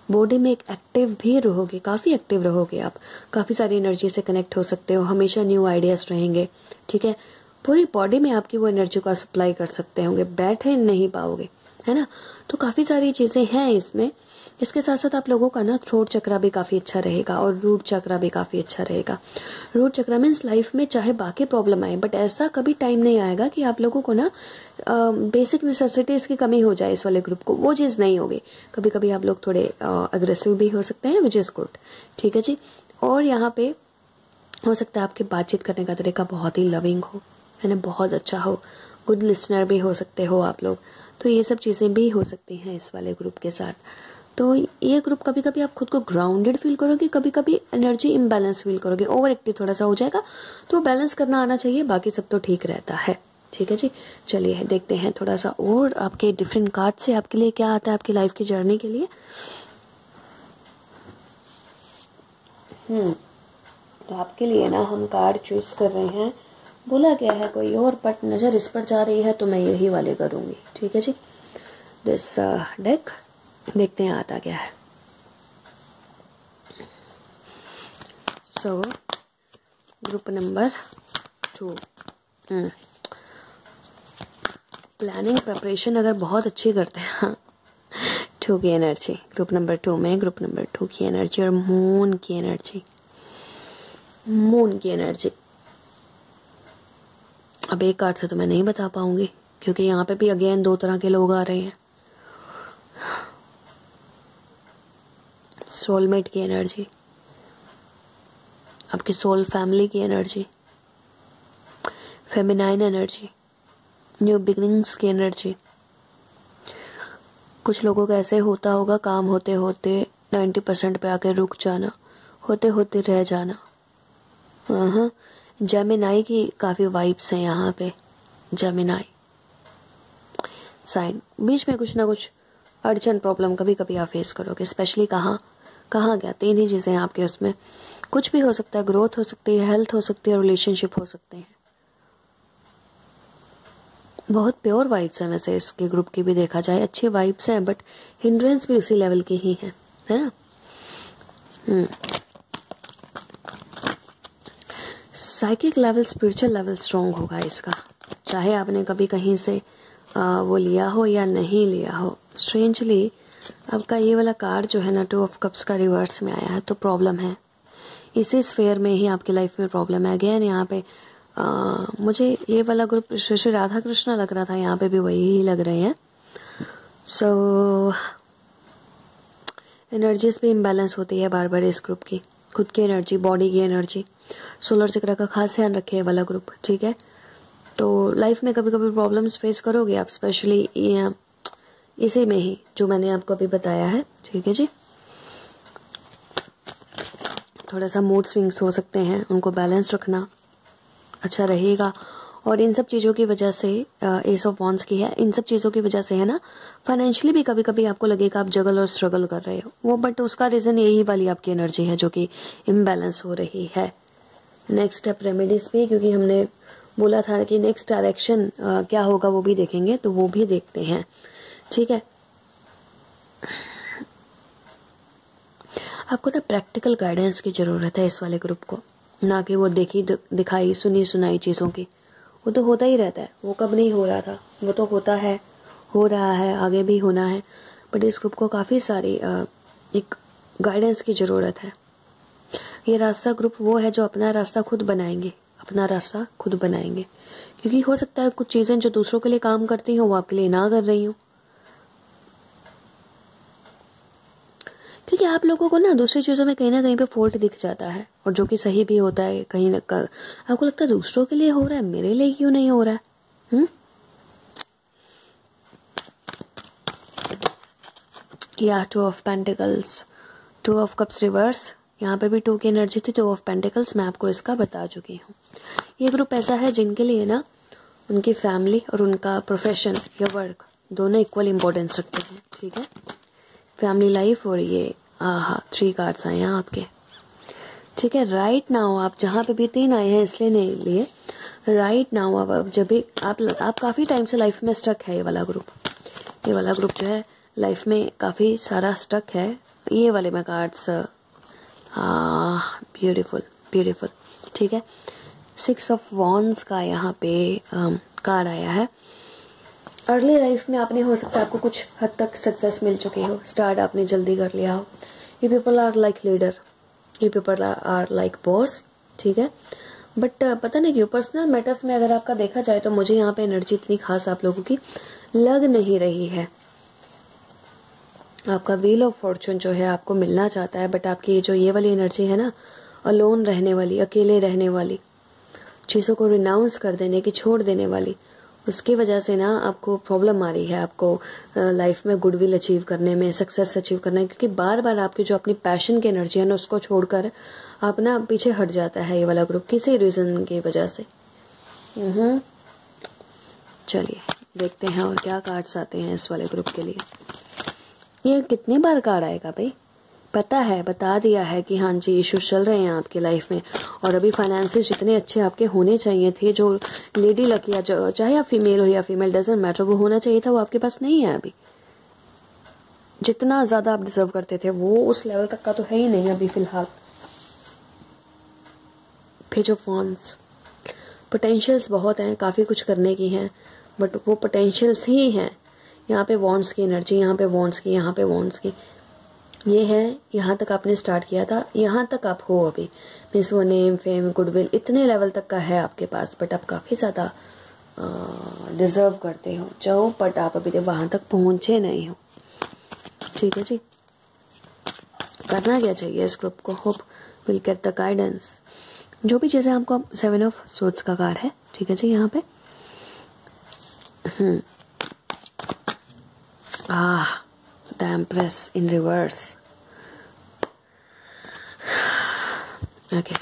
बॉडी में एक एक्टिव भी रहोगे, काफ़ी एक्टिव रहोगे आप, काफ़ी सारी एनर्जी से कनेक्ट हो सकते हो, हमेशा न्यू आइडियाज़ रहेंगे, ठीक है। पूरी बॉडी में आपकी वो एनर्जी को सप्लाई कर सकते होंगे, बैठे नहीं पाओगे, है ना। तो काफ़ी सारी चीज़ें हैं इसमें। इसके साथ साथ आप लोगों का ना थ्रोट चक्रा भी काफ़ी अच्छा रहेगा और रूट चक्रा भी काफ़ी अच्छा रहेगा। रूट चक्रा मीन्स लाइफ में चाहे बाकी प्रॉब्लम आए, बट ऐसा कभी टाइम नहीं आएगा कि आप लोगों को ना बेसिक नेसेसिटीज़ की कमी हो जाए। इस वाले ग्रुप को वो चीज़ नहीं होगी। कभी कभी आप लोग थोड़े अग्रेसिव भी हो सकते हैं, विच इज़ गुड, ठीक है जी। और यहाँ पे हो सकता है आपके बातचीत करने का तरीका बहुत ही लविंग हो, है ना, बहुत अच्छा हो, गुड लिसनर भी हो सकते हो आप लोग। तो ये सब चीज़ें भी हो सकती हैं इस वाले ग्रुप के साथ। तो ये ग्रुप कभी कभी आप खुद को ग्राउंडेड फील करोगे, कभी कभी एनर्जी इम्बैलेंस फील करोगे, ओवर एक्टिव थोड़ा सा हो जाएगा, तो बैलेंस करना आना चाहिए, बाकी सब तो ठीक रहता है, ठीक है जी। चलिए देखते हैं थोड़ा सा और आपके डिफरेंट कार्ड से आपके लिए क्या आता है आपकी लाइफ की जर्नी के लिए। तो आपके लिए ना हम कार्ड चूज कर रहे हैं, बोला गया है कोई और, बट नज़र इस पर जा रही है तो मैं यही वाले करूँगी, ठीक है जी। दिस डेक देखते हैं आता क्या है। So group number 2, planning preparation अगर बहुत अच्छी करते हैं, 2 की एनर्जी ग्रुप नंबर 2 में, ग्रुप नंबर 2 की एनर्जी और मून की एनर्जी, मून की एनर्जी। अब एक कार्ड से तो मैं नहीं बता पाऊंगी क्योंकि यहाँ पे भी अगेन 2 तरह के लोग आ रहे हैं। सोलमेट की एनर्जी, आपकी सोल फैमिली की energy, feminine energy, new beginnings की एनर्जी। कुछ लोगों का ऐसे होता होगा काम होते होते 90% पे आके रुक जाना, होते होते रह जाना। हाँ, जेमिनाई की काफ़ी वाइब्स हैं यहाँ पे, जेमिनाई साइन। बीच में कुछ ना कुछ अड़चन प्रॉब्लम कभी कभी आप फेस करोगे, स्पेशली कहाँ गया, 3 ही चीज़ें हैं आपके उसमें। कुछ भी हो सकता है, ग्रोथ हो सकती है, हेल्थ हो सकती है, रिलेशनशिप हो सकते हैं। बहुत प्योर वाइब्स हैं वैसे इसके ग्रुप की भी देखा जाए, अच्छी वाइब्स हैं, बट हिंड्रेंस भी उसी लेवल की ही है ना। Psychic level, spiritual level strong होगा इसका, चाहे आपने कभी कहीं से वो लिया हो या नहीं लिया हो। स्ट्रेंजली आपका ये वाला कार्ड जो है ना, 2 ऑफ कप्स का रिवर्स में आया है, तो प्रॉब्लम है इसी स्फेयर में ही, आपकी लाइफ में प्रॉब्लम है। अगेन यहाँ पे मुझे ये वाला ग्रुप श्री राधा कृष्णा लग रहा था, यहाँ पे भी वही ही लग रहे हैं। सो एनर्जीज भी इम्बैलेंस होती है बार बार इस ग्रुप की, खुद की एनर्जी, बॉडी की एनर्जी। सोलर चक्र का खास ध्यान रखे वाला ग्रुप, ठीक है। तो लाइफ में कभी कभी प्रॉब्लम्स फेस करोगे आप, स्पेशली इसी में ही जो मैंने आपको अभी बताया है, ठीक है जी। थोड़ा सा मूड स्विंग्स हो सकते हैं, उनको बैलेंस रखना अच्छा रहेगा। और इन सब चीज़ों की वजह से, एस ऑफ वॉन्ड्स की है, इन सब चीज़ों की वजह से है ना, फाइनेंशियली भी कभी कभी आपको लगेगा आप जगल और स्ट्रगल कर रहे हो वो, बट उसका रीज़न यही वाली आपकी एनर्जी है जो कि इम्बैलेंस हो रही है। नेक्स्ट स्टेप रेमेडीज पे, क्योंकि हमने बोला था कि नेक्स्ट डायरेक्शन क्या होगा वो भी देखेंगे, तो वो भी देखते हैं, ठीक है। आपको ना प्रैक्टिकल गाइडेंस की ज़रूरत है इस वाले ग्रुप को, ना कि वो देखी दिखाई सुनी सुनाई चीज़ों की। वो तो होता ही रहता है, वो कब नहीं हो रहा था, वो तो होता है, हो रहा है, आगे भी होना है। बट इस ग्रुप को काफ़ी सारी एक गाइडेंस की ज़रूरत है। ये रास्ता ग्रुप वो है जो अपना रास्ता खुद बनाएंगे, अपना रास्ता खुद बनाएंगे, क्योंकि हो सकता है कुछ चीज़ें जो दूसरों के लिए काम करती हो वो आपके लिए ना कर रही हो, क्योंकि आप लोगों को ना दूसरी चीज़ों में कहीं ना कहीं पे फॉल्ट दिख जाता है, और जो कि सही भी होता है कहीं ना कहीं। आपको लगता है दूसरों के लिए हो रहा है, मेरे लिए क्यों नहीं हो रहा है। या 2 of pentacles, 2 of cups reverse, यहाँ पे भी 2 की एनर्जी थी, 2 ऑफ पेंटिकल्स, मैं आपको इसका बता चुकी हूँ। ये ग्रुप ऐसा है जिनके लिए ना उनकी फैमिली और उनका प्रोफेशन या वर्क दोनों इक्वल इम्पोर्टेंस रखते हैं, ठीक है। फैमिली लाइफ और ये 3 कार्ड्स आए हैं आपके, ठीक है। राइट नाउ आप जहाँ पे भी 3 आए हैं इसलिए नहीं लिए, राइट नाउ अब जब भी आप काफ़ी टाइम से लाइफ में स्टक है, ये वाला ग्रुप जो है लाइफ में काफ़ी सारा स्टक है, ये वाले में कार्ड्स, ब्यूटीफुल ब्यूटीफुल, ठीक है। 6 ऑफ वॉन्ड्स का यहाँ पे कार्ड आया है। अर्ली लाइफ में आपने हो सकता है आपको कुछ हद तक सक्सेस मिल चुकी हो, स्टार्ट आपने जल्दी कर लिया हो। You people are like leader, you people are like boss, ठीक है। बट पता नहीं क्यों पर्सनल मैटर्स में अगर आपका देखा जाए तो मुझे यहाँ पे एनर्जी इतनी खास आप लोगों की लग नहीं रही है। आपका व्हील ऑफ फॉर्चून जो है आपको मिलना चाहता है, बट आपकी जो ये वाली एनर्जी है ना, अलोन रहने वाली, अकेले रहने वाली, चीज़ों को रिनाउंस कर देने की, छोड़ देने वाली, उसकी वजह से ना आपको प्रॉब्लम आ रही है आपको लाइफ में गुडविल अचीव करने में, सक्सेस अचीव करने में, क्योंकि बार बार आपकी जो अपनी पैशन की एनर्जी है ना उसको छोड़कर आप ना पीछे हट जाता है ये वाला ग्रुप किसी रीजन की वजह से। चलिए देखते हैं और क्या कार्ड्स आते हैं इस वाले ग्रुप के लिए। ये कितनी बार कार्ड आएगा भाई? पता है, बता दिया है कि हाँ जी इश्यूज चल रहे हैं आपकी लाइफ में, और अभी फाइनेंसेस जितने अच्छे आपके होने चाहिए थे, जो लेडी लक या चाहे आप फीमेल हो या फीमेल डजंट मैटर, वो होना चाहिए था, वो आपके पास नहीं है अभी। जितना ज्यादा आप डिजर्व करते थे वो उस लेवल तक का तो है ही नहीं अभी फिलहाल। पेज ऑफ वॉन्ड्स, पोटेंशियल्स बहुत हैं, काफी कुछ करने की हैं, बट वो पोटेंशियल्स ही हैं। यहाँ पे वॉन्ड्स की एनर्जी, यहाँ पे वॉन्ड्स की, यहाँ पे वॉन्ड्स की, ये है यहाँ तक आपने स्टार्ट किया था, यहाँ तक आप हो अभी। मीन्स वो नेम फेम गुडविल इतने लेवल तक का है आपके पास, बट आप काफी ज्यादा डिजर्व करते हो जो, बट आप अभी तक वहां तक पहुंचे नहीं हो, ठीक है जी। करना क्या चाहिए इस ग्रुप को? Hope will get the guidance. जो भी चीजें आपको, 7 ऑफ सोर्ड्स का कार्ड है, ठीक है जी। यहाँ पे the empress in reverse, okay.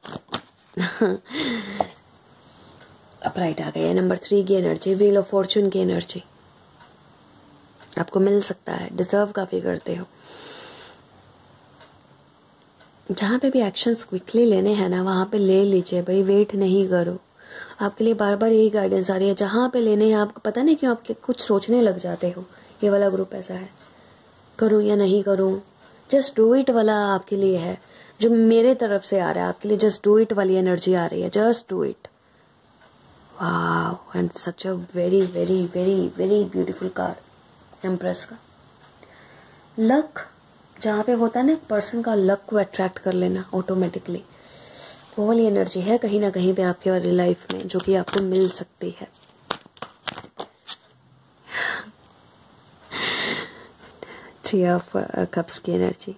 Upright आ गया। नंबर 3 की एनर्जी, व्हील ऑफ फॉर्चून की एनर्जी आपको मिल सकता है, डिजर्व काफी करते हो। जहां पे भी एक्शंस क्विकली लेने हैं ना वहां पे ले लीजिए भाई, वेट नहीं करो। आपके लिए बार बार यही गाइडेंस आ रही है, जहां पे लेने हैं आपको पता नहीं क्यों आपके कुछ सोचने लग जाते हो। ये वाला ग्रुप ऐसा है, करूं या नहीं करूं, जस्ट डू इट वाला आपके लिए है। जो मेरे तरफ से आ रहा है आपके लिए, जस्ट डू इट वाली एनर्जी आ रही है, just do it. Wow, and such a very very very very beautiful card empress का। लक, जहाँ पे होता है ना एक पर्सन का लक को अट्रैक्ट कर लेना ऑटोमेटिकली, वो वाली एनर्जी है कहीं ना कहीं पे आपके वाली लाइफ में, जो कि आपको मिल सकती है। थ्री ऑफ कप्स की एनर्जी,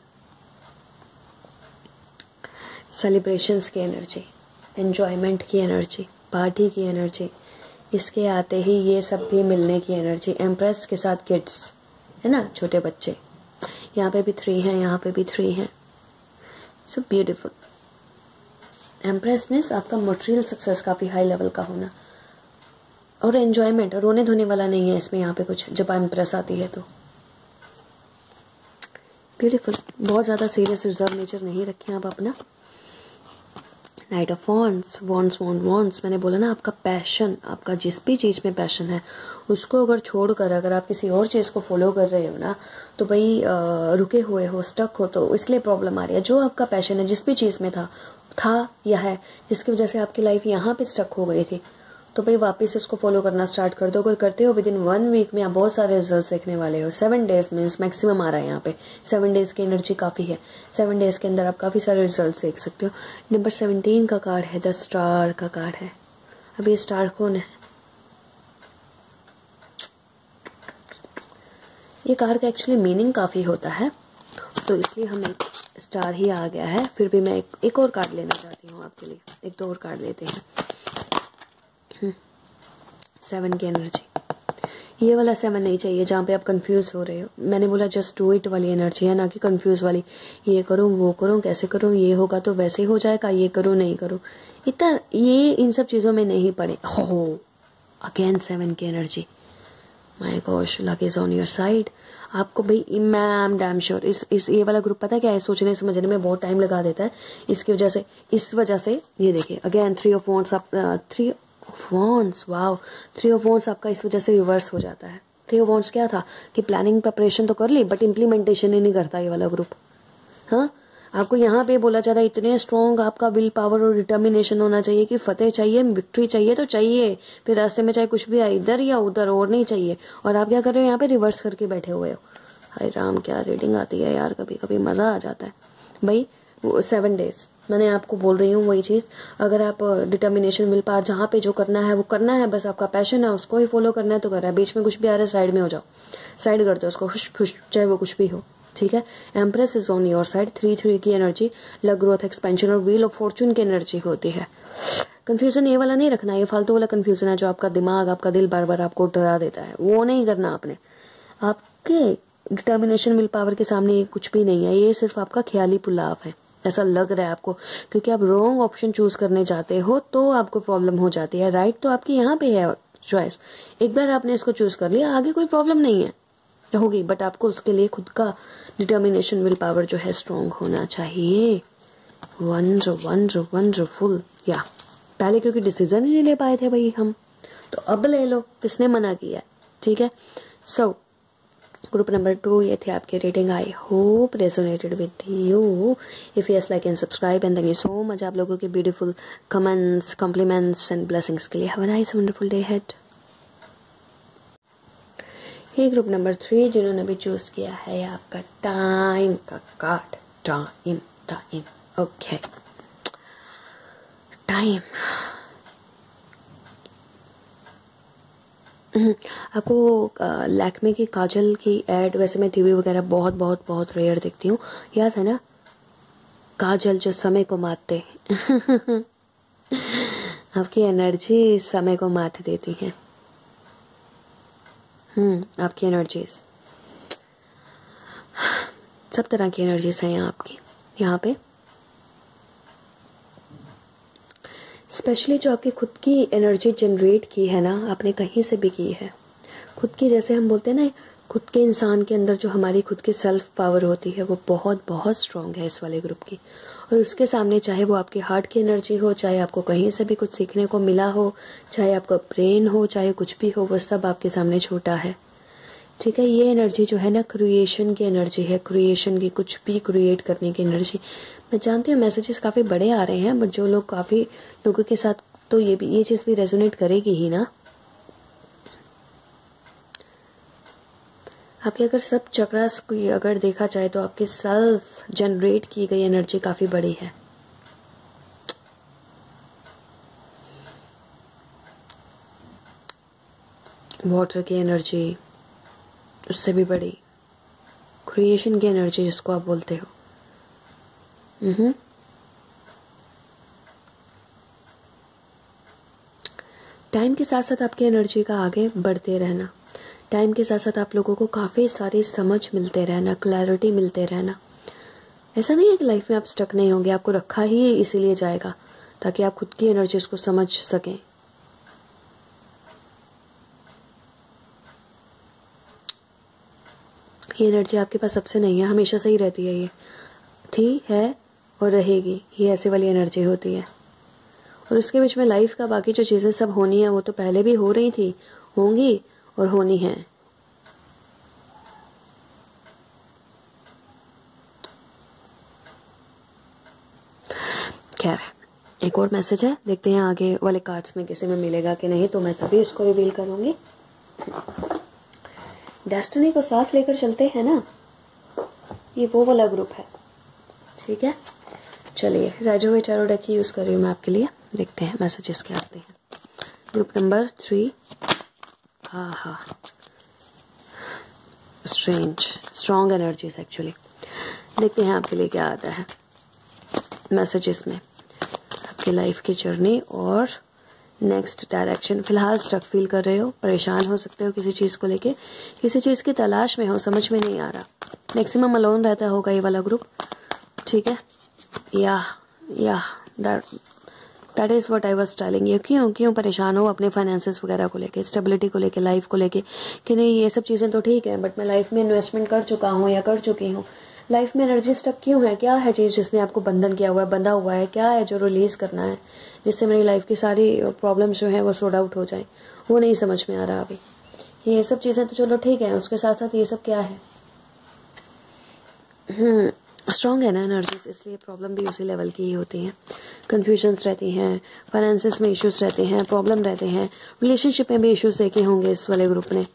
सेलिब्रेशंस की एनर्जी, एंजॉयमेंट की एनर्जी, पार्टी की एनर्जी, इसके आते ही ये सब भी मिलने की एनर्जी। एम्प्रेस के साथ किड्स है ना, छोटे बच्चे, यहाँ पे भी 3 हैं, यहाँ पे भी 3 हैं। So beautiful. एम्प्रेस मीन्स आपका मटेरियल सक्सेस काफी हाई लेवल का होना, और एंजॉयमेंट, रोने धोने वाला नहीं है इसमें यहाँ पे कुछ, जब एम्प्रेस आती है तो ब्यूटीफुल। बहुत ज्यादा सीरियस रिजर्व नेचर नहीं रखें आप अपना। Knight of wands, wands wand wands, मैंने बोला ना आपका पैशन, आपका जिस भी चीज में पैशन है उसको अगर छोड़कर अगर आप किसी और चीज को फॉलो कर रहे हो ना, तो भाई रुके हुए हो, स्टक हो, तो इसलिए प्रॉब्लम आ रही है। जो आपका पैशन है, जिस भी चीज में था या है, जिसकी वजह से आपकी लाइफ यहाँ पे स्टक हो गई थी, तो भाई वापस उसको फॉलो करना स्टार्ट कर दो। अगर करते हो विद इन 1 वीक में आप बहुत सारे रिजल्ट देखने वाले हो। 7 डेज मीन्स मैक्सिमम आ रहा है यहाँ पे, 7 डेज की एनर्जी काफी है। 7 डेज के अंदर आप काफी सारे रिजल्ट देख सकते हो। नंबर 17 का कार्ड है, द स्टार का कार्ड है। अब ये स्टार कौन है? ये कार्ड का एक्चुअली मीनिंग काफी होता है, तो इसलिए हम एक स्टार ही आ गया है। फिर भी मैं एक और कार्ड लेना चाहती हूँ आपके लिए, एक 2 और कार्ड लेते हैं। 7 की एनर्जी, ये वाला 7 नहीं चाहिए जहाँ पे आप कंफ्यूज हो रहे हो। मैंने बोला जस्ट डू इट वाली एनर्जी है, ना कि कंफ्यूज वाली, ये करूँ वो करूँ कैसे करूँ, ये होगा तो वैसे हो जाएगा, ये करूँ नहीं करूँ, इतना ये इन सब चीजों में नहीं पड़े। हो अगेन 7 की energy, my gosh, luck is on your side. आपको भाई मैं एम डैम श्योर इस ये वाला ग्रुप पता है क्या है, सोचने समझने में बहुत टाइम लगा देता है। इसकी वजह से, इस वजह से ये देखिए अगेन 3 ऑफ वॉन्ड्स, आप 3 of wands, wow 3 of wands आपका इस वजह से रिवर्स हो जाता है। थ्री ऑफ वॉन्ड्स क्या था कि प्लानिंग प्रिपरेशन तो कर ली बट इम्प्लीमेंटेशन ही नहीं करता ये वाला ग्रुप। हाँ, आपको यहाँ पे बोला जा रहा है इतने स्ट्रॉन्ग आपका विल पावर और डिटर्मिनेशन होना चाहिए कि फतेह चाहिए, विक्ट्री चाहिए तो चाहिए, फिर रास्ते में चाहे कुछ भी आए इधर या उधर, और नहीं चाहिए। और आप क्या कर रहे हो यहाँ पे रिवर्स करके बैठे हुए हो। हाय राम, क्या रीडिंग आती है यार, कभी कभी मजा आ जाता है भाई। 7 डेज मैंने आपको बोल रही हूँ वही चीज। अगर आप डिटर्मिनेशन विल पावर जहाँ पे जो करना है वो करना है, बस आपका पैशन है उसको ही फॉलो करना है तो कर रहा है। बीच में कुछ भी आ रहा है साइड में हो जाओ, साइड कर दो उसको, खुश खुश, चाहे वो कुछ भी हो, ठीक है। Empress is on your side. 3 की एनर्जी लक, ग्रोथ, एक्सपेंशन और व्हील ऑफ फॉर्चून की एनर्जी होती है। कंफ्यूजन ये वाला नहीं रखना, ये फालतू वाला कंफ्यूजन है जो आपका दिमाग, आपका दिल बार बार आपको डरा देता है, वो नहीं करना आपने। आपके डिटर्मिनेशन विल पावर के सामने ये कुछ भी नहीं है, ये सिर्फ आपका ख्याली पुलाव है, ऐसा लग रहा है आपको, क्योंकि आप रॉन्ग ऑप्शन चूज करने जाते हो तो आपको प्रॉब्लम हो जाती है। राइट तो आपकी यहाँ पे है चॉइस, एक बार आपने इसको चूज कर लिया आगे कोई प्रॉब्लम नहीं है होगी, बट आपको उसके लिए खुद का डिटर्मिनेशन विल पावर जो है स्ट्रॉन्ग होना चाहिए। वंडरफुल। या पहले क्योंकि डिसीजन ही नहीं ले पाए थे भाई हम, तो अब ले लो, किसने मना किया, ठीक है। सो ग्रुप नंबर 2 ये थे आपके reading. I hope resonated with you. If yes, like and subscribe and thank you so much आप लोगों के beautiful comments, compliments and blessings के लिए। Have a nice wonderful day ahead. ये ग्रुप नंबर 3 जिन्होंने भी चूज किया है आपका टाइम का card. Time time okay, time. आपको लैक्मे की काजल की एड, वैसे मैं टीवी वगैरह बहुत बहुत बहुत रेयर देखती हूँ, याद है ना, काजल जो समय को मारते आपकी एनर्जी समय को मात देती है। आपकी एनर्जीज, सब तरह की एनर्जीज हैं आपकी यहाँ पे। स्पेशली जो आपकी खुद की एनर्जी जनरेट की है ना, आपने कहीं से भी की है खुद की, जैसे हम बोलते हैं ना, खुद के इंसान के अंदर जो हमारी खुद की सेल्फ पावर होती है वो बहुत बहुत स्ट्रांग है इस वाले ग्रुप की। और उसके सामने चाहे वो आपके हार्ट की एनर्जी हो, चाहे आपको कहीं से भी कुछ सीखने को मिला हो, चाहे आपका ब्रेन हो, चाहे कुछ भी हो, वो सब आपके सामने छोटा है, ठीक है। ये एनर्जी जो है ना, क्रिएशन की एनर्जी है, क्रिएशन की, कुछ भी क्रिएट करने की एनर्जी। मैं जानती हूँ मैसेजेस काफ़ी बड़े आ रहे हैं, बट जो लोग, काफ़ी लोगों के साथ तो ये चीज़ भी रेजोनेट करेगी ही ना। आपके अगर सब चक्रास को अगर देखा जाए तो आपकी सेल्फ जनरेट की गई एनर्जी काफ़ी बड़ी है। वाटर की एनर्जी उससे भी बड़ी, क्रिएशन की एनर्जी जिसको आप बोलते हो। टाइम के साथ साथ आपकी एनर्जी का आगे बढ़ते रहना, टाइम के साथ साथ आप लोगों को काफ़ी सारी समझ मिलते रहना, क्लैरिटी मिलते रहना। ऐसा नहीं है कि लाइफ में आप स्टक नहीं होंगे, आपको रखा ही इसीलिए जाएगा ताकि आप खुद की एनर्जीज को समझ सकें। ये एनर्जी आपके पास सबसे नहीं है, हमेशा से ही रहती है, ये थी, है और रहेगी। ये ऐसे वाली एनर्जी होती है। और उसके बीच में लाइफ का बाकी जो चीज़ें सब होनी है वो तो पहले भी हो रही थी, होंगी और होनी है। खैर, एक और मैसेज है, देखते हैं आगे वाले कार्ड्स में किसी में मिलेगा कि नहीं, तो मैं तभी उसको रिवील करूंगी। डेस्टिनी को साथ लेकर चलते हैं ना, ये वो वाला ग्रुप है, ठीक है। चलिए, राजो चारों डेक यूज कर रही हूँ मैं आपके लिए, देखते हैं मैसेजेस क्या आते हैं। ग्रुप नंबर 3, हाँ, स्ट्रॉन्ग एनर्जीज एक्चुअली। देखते हैं आपके लिए क्या आता है मैसेजेस में, आपकी लाइफ की जर्नी और नेक्स्ट डायरेक्शन। फिलहाल स्टक फील कर रहे हो, परेशान हो सकते हो किसी चीज़ को लेके, किसी चीज़ की तलाश में हो, समझ में नहीं आ रहा। मैक्सिमम अलोन रहता होगा ये वाला ग्रुप, ठीक है। या that is what I was telling you. क्यों परेशान हो अपने फाइनेंसेस वगैरह को लेके, स्टेबिलिटी को लेके, लाइफ को लेके, कि नहीं ये सब चीज़ें तो ठीक है बट मैं लाइफ में इन्वेस्टमेंट कर चुका हूँ या कर चुकी हूँ। लाइफ में एनर्जी स्टक क्यों है? क्या है चीज़ जिसने आपको बंधन किया हुआ है, बंधा हुआ है? क्या है जो रिलीज करना है जिससे मेरी लाइफ की सारी प्रॉब्लम्स जो है वो सॉर्ट आउट हो जाए? वो नहीं समझ में आ रहा अभी। ये सब चीज़ें तो चलो ठीक है, उसके साथ साथ ये सब क्या है, स्ट्रॉन्ग है ना एनर्जीज, इसलिए प्रॉब्लम भी उसी लेवल की ही होती हैं। कन्फ्यूजन्स रहती हैं, फाइनेंसिस में इश्यूज रहते हैं, प्रॉब्लम रहते हैं, रिलेशनशिप में भी इश्यूज देखे होंगे इस वाले ग्रुप ने,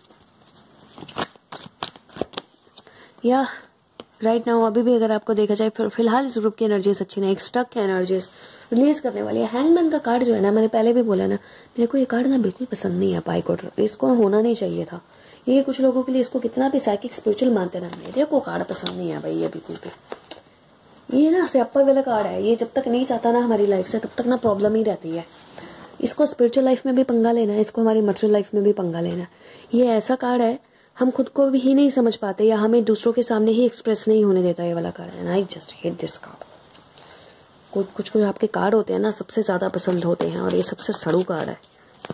या राइट नाउ अभी भी अगर आपको देखा जाए फिलहाल इस ग्रुप की एनर्जीज अच्छी नहीं, एक स्टक है एनर्जीज, रिलीज करने वाली है। हैंगमैन का कार्ड जो है ना, मैंने पहले भी बोला ना, मेरे को ये कार्ड ना बिल्कुल पसंद नहीं है पाइकोट, इसको होना नहीं चाहिए था। ये कुछ लोगों के लिए इसको कितना भी साइकिक स्पिरिचुअल मानते ना, मेरे को कार्ड पसंद नहीं है भाई ये बिल्कुल भी। ये ना स्यापा वाला कार्ड है, ये जब तक नहीं चाहता ना हमारी लाइफ से तब तक ना प्रॉब्लम ही रहती है। इसको स्पिरिचुअल लाइफ में भी पंगा लेना है, इसको हमारी मटेरियल लाइफ में भी पंगा लेना है। ये ऐसा कार्ड है हम खुद को भी ही नहीं समझ पाते, या हमें दूसरों के सामने ही एक्सप्रेस नहीं होने देता ये वाला कार्ड है। I just hate this card. कुछ आपके कार्ड होते हैं ना सबसे ज्यादा पसंद होते हैं, और ये सबसे सड़ू कार्ड है।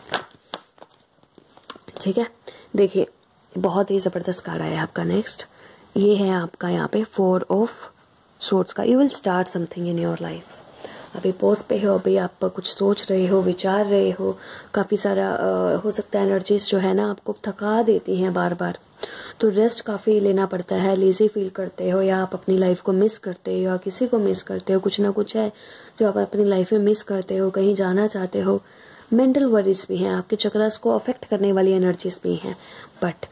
ठीक है, देखिए बहुत ही जबरदस्त कार्ड है आपका नेक्स्ट। ये है आपका यहाँ पे 4 ऑफ सोर्ड्स का। You will start something in your life. अभी पोस्ट पे हो, अभी आप कुछ सोच रहे हो, विचार रहे हो, काफ़ी सारा हो सकता है एनर्जीज जो है ना आपको थका देती हैं बार बार, तो रेस्ट काफ़ी लेना पड़ता है, लेजी फील करते हो, या आप अपनी लाइफ को मिस करते हो, या किसी को मिस करते हो, कुछ ना कुछ है जो आप अपनी लाइफ में मिस करते हो, कहीं जाना चाहते हो। मेंटल वरीज भी हैं, आपके चक्रास को अफेक्ट करने वाली एनर्जीज भी हैं, बट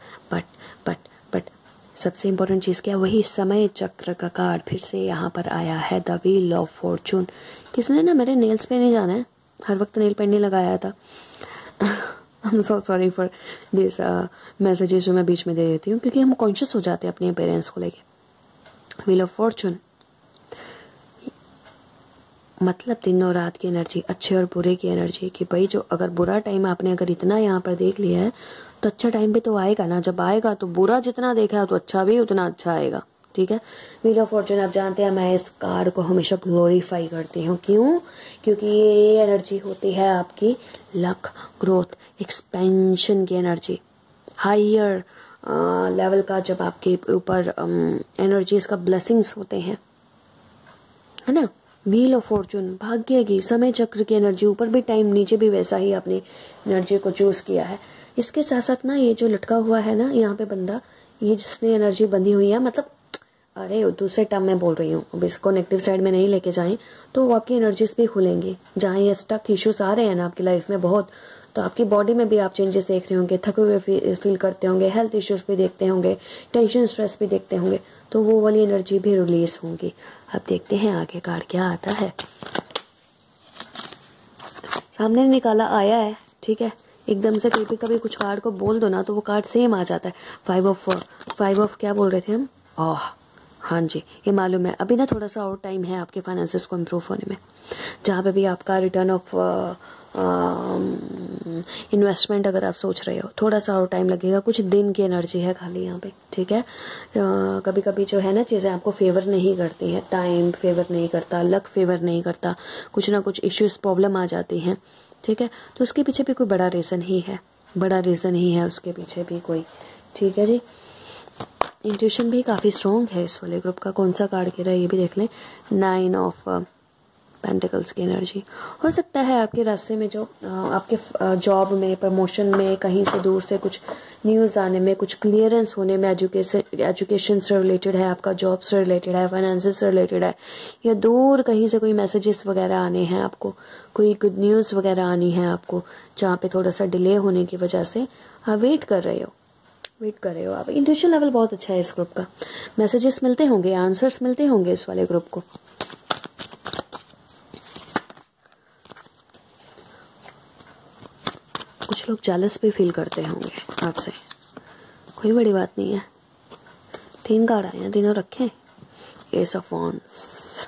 सबसे इम्पोर्टेंट चीज़ क्या, वही समय चक्र का कार्ड फिर से यहाँ पर आया है, द व्हील ऑफ फॉर्चून। किसने ना मेरे नेल्स पे नहीं जाना है, हर वक्त नेल पेंट नहीं लगाया था। I am so sorry for this messages जो मैं बीच में दे देती हूँ, क्योंकि हम कॉन्शियस हो जाते हैं अपने पेरेंट्स को लेके। व्हील ऑफ फॉर्चून मतलब दिन और रात की एनर्जी, अच्छे और बुरे की एनर्जी, कि भाई जो अगर बुरा टाइम आपने अगर इतना यहाँ पर देख लिया है तो अच्छा टाइम भी तो आएगा ना। जब आएगा तो बुरा जितना देखा है तो अच्छा भी उतना अच्छा आएगा। ठीक है, व्हील ऑफ फॉर्चून आप जानते हैं मैं इस कार्ड को हमेशा ग्लोरीफाई करती हूँ। क्यों? क्योंकि ये एनर्जी होती है आपकी लक, ग्रोथ, एक्सपेंशन की एनर्जी, हायर लेवल का जब आपके ऊपर एनर्जीज का ब्लेसिंग्स होते हैं, है ना। व्हील ऑफ फॉर्चून भाग्य की, समय चक्र की एनर्जी, ऊपर भी टाइम नीचे भी वैसा ही आपने एनर्जी को चूज किया है। इसके साथ साथ ना ये जो लटका हुआ है ना यहाँ पे बंदा, ये जिसने एनर्जी बंधी हुई है, मतलब अरे दूसरे टर्म में बोल रही हूँ, अब इसको नेगेटिव साइड में नहीं लेके जाएं तो वो आपकी एनर्जीज भी खुलेंगी। जहाँ ये स्टक इश्यूज आ रहे हैं ना आपकी लाइफ में बहुत, तो आपकी बॉडी में भी आप चेंजेस देख रहे होंगे, थके हुए फील करते होंगे, हेल्थ इश्यूज भी देखते होंगे, टेंशन स्ट्रेस भी देखते होंगे, तो वो वाली एनर्जी भी रिलीज होंगी। अब देखते हैं आगे कार्ड क्या आता है। सामने निकाला आया है, ठीक है, एकदम से कभी कभी कुछ कार्ड को बोल दो ना तो वो कार्ड सेम आ जाता है। 5 ऑफ क्या बोल रहे थे हम, हाँ जी ये मालूम है। अभी ना थोड़ा सा और टाइम है आपके फाइनेंसेस को इम्प्रूव होने में, जहाँ पे भी आपका रिटर्न ऑफ इन्वेस्टमेंट अगर आप सोच रहे हो, थोड़ा सा और टाइम लगेगा, कुछ दिन की एनर्जी है खाली यहाँ पे। ठीक है, कभी कभी जो है ना चीज़ें आपको फेवर नहीं करती हैं, टाइम फेवर नहीं करता, लक फेवर नहीं करता, कुछ ना कुछ इश्यूज प्रॉब्लम आ जाती हैं। ठीक है, तो उसके पीछे भी कोई बड़ा रीज़न ही है, बड़ा रीज़न ही है उसके पीछे भी कोई। ठीक है जी, इंट्यूशन भी काफ़ी स्ट्रॉन्ग है इस वाले ग्रुप का। कौन सा कार्ड कह रहा है ये भी देख लें। 9 ऑफ पेंटिकल्स की एनर्जी। हो सकता है आपके रास्ते में जो आपके जॉब में, प्रमोशन में, कहीं से दूर से कुछ न्यूज़ आने में, कुछ क्लियरेंस होने में, एजुकेशन से रिलेटेड है, आपका जॉब से रिलेटेड है, फाइनेंसेस से रिलेटेड है, या दूर कहीं से कोई मैसेजेस वगैरह आने हैं आपको, कोई गुड न्यूज़ वगैरह आनी है आपको, जहाँ पे थोड़ा सा डिले होने की वजह से आप वेट कर रहे हो आप। इंट्यूशन लेवल बहुत अच्छा है इस ग्रुप का, मैसेजेस मिलते होंगे, आंसर्स मिलते होंगे इस वाले ग्रुप को। कुछ लोग जेलस भी फील करते होंगे आपसे, कोई बड़ी बात नहीं है। 3 कार्ड आए हैं, तीनों रखें। एस ऑफ वांड्स,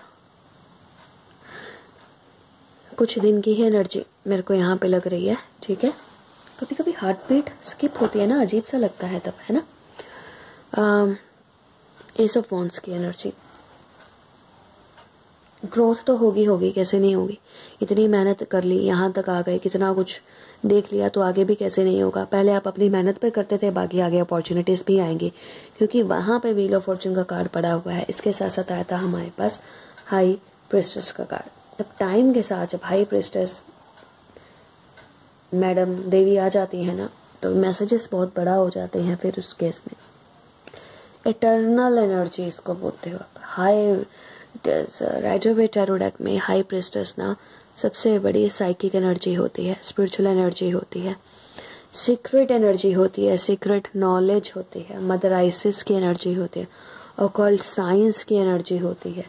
कुछ दिन की ही एनर्जी मेरे को यहाँ पे लग रही है। ठीक है, कभी कभी हार्ट बीट स्किप होती है ना, अजीब सा लगता है तब, है ना। एस ऑफ वांड्स की एनर्जी, ग्रोथ तो होगी, कैसे नहीं होगी। इतनी मेहनत कर ली, यहाँ तक आ गए, कितना कुछ देख लिया, तो आगे भी कैसे नहीं होगा। पहले आप अपनी मेहनत पर करते थे, बाकी आगे अपॉर्चुनिटीज भी आएंगी, क्योंकि वहाँ पे व्हील ऑफ फॉर्चून का कार्ड पड़ा हुआ है। इसके साथ साथ आया था हमारे पास हाई प्रिस्टेस का कार्ड। अब टाइम के साथ जब हाई प्रिस्टेस मैडम देवी आ जाती है ना, तो मैसेजेस बहुत बड़ा हो जाते हैं फिर उस केस में। इटर्नल एनर्जी इसको बोलते हो। हाई राइडर वे टैरो डेक में हाई प्रिस्टेस ना सबसे बड़ी साइकिक एनर्जी होती है, स्पिरिचुअल एनर्जी होती है, सीक्रेट एनर्जी होती है, सीक्रेट नॉलेज होती है, मदर आइसिस की एनर्जी होती है, ऑकल्ट साइंस की एनर्जी होती है।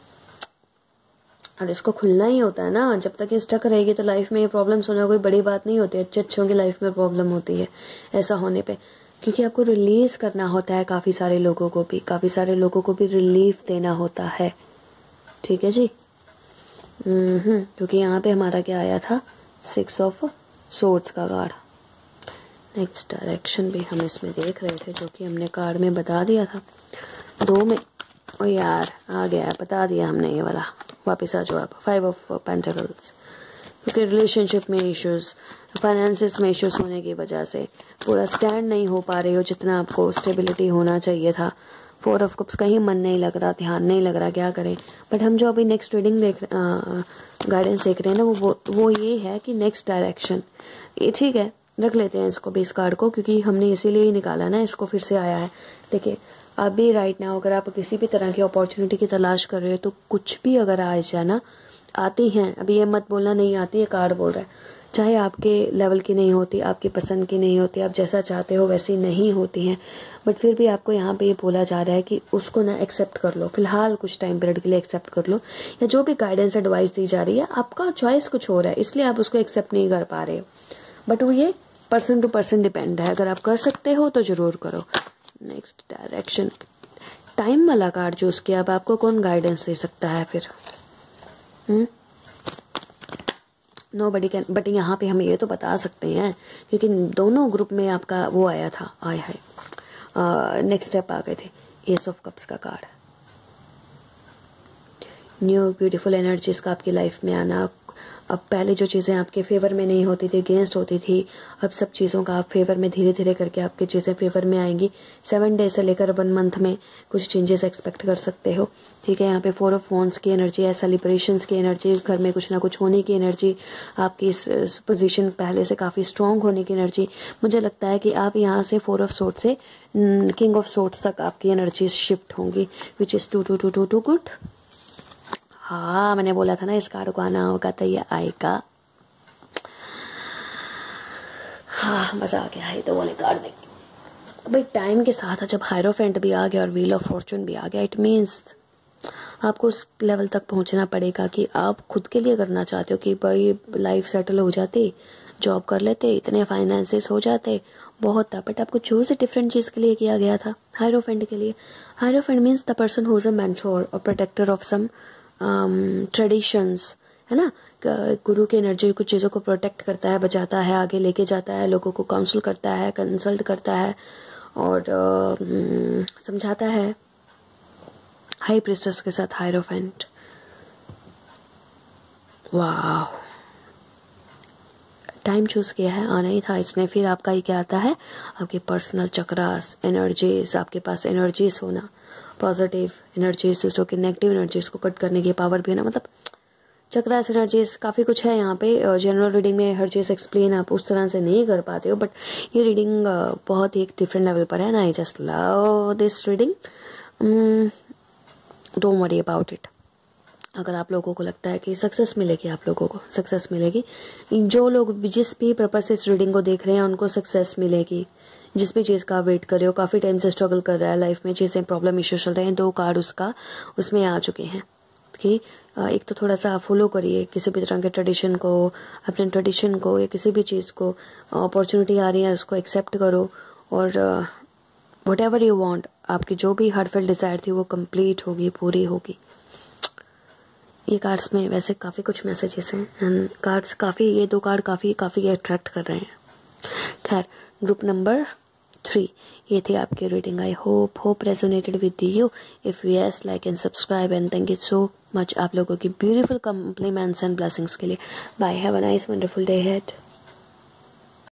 और इसको खुलना ही होता है ना। जब तक ये स्टक रहेगी तो लाइफ में ये प्रॉब्लम्स होना कोई बड़ी बात नहीं होती है। अच्छों की लाइफ में प्रॉब्लम होती है ऐसा होने पे, क्योंकि आपको रिलीज करना होता है काफ़ी सारे लोगों को भी रिलीफ देना होता है। ठीक है जी। क्योंकि यहाँ पे हमारा क्या आया था, 6 ऑफ सोर्ड्स का कार्ड। नेक्स्ट डायरेक्शन भी हम इसमें देख रहे थे जो कि हमने कार्ड में बता दिया था 2 में। ओ यार आ गया, बता दिया हमने ये वाला। वापस आ जाओ आप। 5 ऑफ पेंटिकल्स, क्योंकि रिलेशनशिप में इश्यूज, फाइनेंसिस में इश्यूज होने की वजह से पूरा स्टैंड नहीं हो पा रहे हो जितना आपको स्टेबिलिटी होना चाहिए था। 4 ऑफ कप्स, कहीं मन नहीं लग रहा, ध्यान नहीं लग रहा, क्या करें। बट हम जो अभी नेक्स्ट रीडिंग गाइडेंस देख रहे हैं ना, वो ये है कि नेक्स्ट डायरेक्शन ये ठीक है, रख लेते हैं इसको भी, इस कार्ड को, क्योंकि हमने इसीलिए ही निकाला ना, इसको फिर से आया है। देखिए अभी राइट नाउ अगर आप किसी भी तरह की अपॉर्चुनिटी की तलाश कर रहे हो तो कुछ भी अगर आ जाए ना, आती हैं, अभी ये मत बोलना नहीं आती है, कार्ड बोल रहा है, चाहे आपके लेवल की नहीं होती, आपकी पसंद की नहीं होती, आप जैसा चाहते हो वैसी नहीं होती हैं, बट फिर भी आपको यहाँ पे ये बोला जा रहा है कि उसको ना एक्सेप्ट कर लो, फिलहाल कुछ टाइम पीरियड के लिए एक्सेप्ट कर लो, या जो भी गाइडेंस एडवाइस दी जा रही है आपका चॉइस कुछ हो रहा है इसलिए आप उसको एक्सेप्ट नहीं कर पा रहे हो, बट वो ये पर्सन टू पर्सन डिपेंड है। अगर आप कर सकते हो तो जरूर करो। नेक्स्ट डायरेक्शन, टाइम वाला कार्ड चूज किया, अब आपको कौन गाइडेंस दे सकता है फिर? नोबडी कैन, बट यहाँ पे हम ये तो बता सकते हैं क्योंकि दोनों ग्रुप में आपका वो आया था, आया है, नेक्स्ट स्टेप आ गए थे, एस ऑफ कप्स का कार्ड। न्यू ब्यूटीफुल एनर्जीज का आपकी लाइफ में आना। अब पहले जो चीज़ें आपके फेवर में नहीं होती थी, अगेंस्ट होती थी, अब सब चीज़ों का आप फेवर में धीरे धीरे करके आपकी चीज़ें फेवर में आएंगी। 7 डे से लेकर 1 मंथ में कुछ चेंजेस एक्सपेक्ट कर सकते हो। ठीक है, यहाँ पे 4 ऑफ वॉन्ड्स की एनर्जी है, सेलिब्रेशंस की एनर्जी, घर में कुछ ना कुछ होने की एनर्जी, आपकी इस पोजीशन पहले से काफ़ी स्ट्रांग होने की एनर्जी। मुझे लगता है कि आप यहाँ से 4 ऑफ सोर्ड्स से किंग ऑफ सोर्ड्स तक आपकी एनर्जी शिफ्ट होंगी, विच इज़ टू गुड। हाँ मैंने बोला था ना इस कार्ड को आना होगा तो ये आएगा। हाँ मजा आ गया, ये तो वाले कार्ड देख भाई। टाइम के साथ जब हायरोफेंट भी आ गया और व्हील ऑफ फॉर्चून भी आ गया, इट मीन्स आपको उस लेवल तक पहुंचना पड़ेगा कि आप खुद के लिए करना चाहते हो कि भाई लाइफ सेटल हो जाती, जॉब कर लेते, इतने फाइनेंसेस हो जाते, बहुत था, बट आपको चूज डिफरेंट चीज के लिए किया गया था, हायरोफेंट के लिए। Hierophant means the person who is a mentor और प्रोटेक्टर ऑफ सम ट्रेडिशंस, है ना। गुरु की एनर्जी कुछ चीज़ों को प्रोटेक्ट करता है, बचाता है, आगे लेके जाता है, लोगों को काउंसिल करता है, कंसल्ट करता है और समझाता है। हाई प्रिस्टेस के साथ हायरोफेंट, वाह, टाइम चूज किया है, आना ही था इसने। फिर आपका ये क्या आता है, आपके पर्सनल चक्रास, एनर्जीज, आपके पास एनर्जीज होना, पॉजिटिव एनर्जीज, दूसरों की नेगेटिव एनर्जीज को कट करने की पावर भी है ना, मतलब चक्रास एनर्जीज काफ़ी कुछ है यहाँ पे। जनरल रीडिंग में हर चीज़ एक्सप्लेन आप उस तरह से नहीं कर पाते हो, बट ये रीडिंग बहुत ही एक डिफरेंट लेवल पर है ना। I just love this reading, don't worry about it. अगर आप लोगों को लगता है कि सक्सेस मिलेगी, आप लोगों को सक्सेस मिलेगी, जो लोग जिस भी पर्पस से इस रीडिंग को देख रहे हैं उनको सक्सेस मिलेगी। जिस भी चीज़ का वेट कर रहे हो, काफ़ी टाइम से स्ट्रगल कर रहा है लाइफ में, चीज़ें प्रॉब्लम इश्यूज चल रहे हैं, 2 कार्ड उसमें आ चुके हैं कि एक तो थोड़ा सा फॉलो करिए किसी भी तरह के ट्रेडिशन को, अपने ट्रेडिशन को, या किसी भी चीज़ को, अपॉर्चुनिटी आ रही है उसको एक्सेप्ट करो, और वट एवर यू वॉन्ट, आपकी जो भी हार्टफेल डिज़ायर थी वो कंप्लीट होगी, पूरी होगी। ये कार्ड्स में वैसे काफ़ी कुछ मैसेजेस हैं एंड कार्ड्स काफ़ी, ये 2 कार्ड काफ़ी अट्रैक्ट कर रहे हैं। खैर, ग्रुप नंबर 3 ये थी आपकी reading. I hope resonated with you. If yes, like and subscribe and thank you so much आप लोगों की ब्यूटीफुल कॉम्प्लीमेंट्स एंड ब्लेसिंग्स के लिए। Bye, have a nice wonderful day ahead.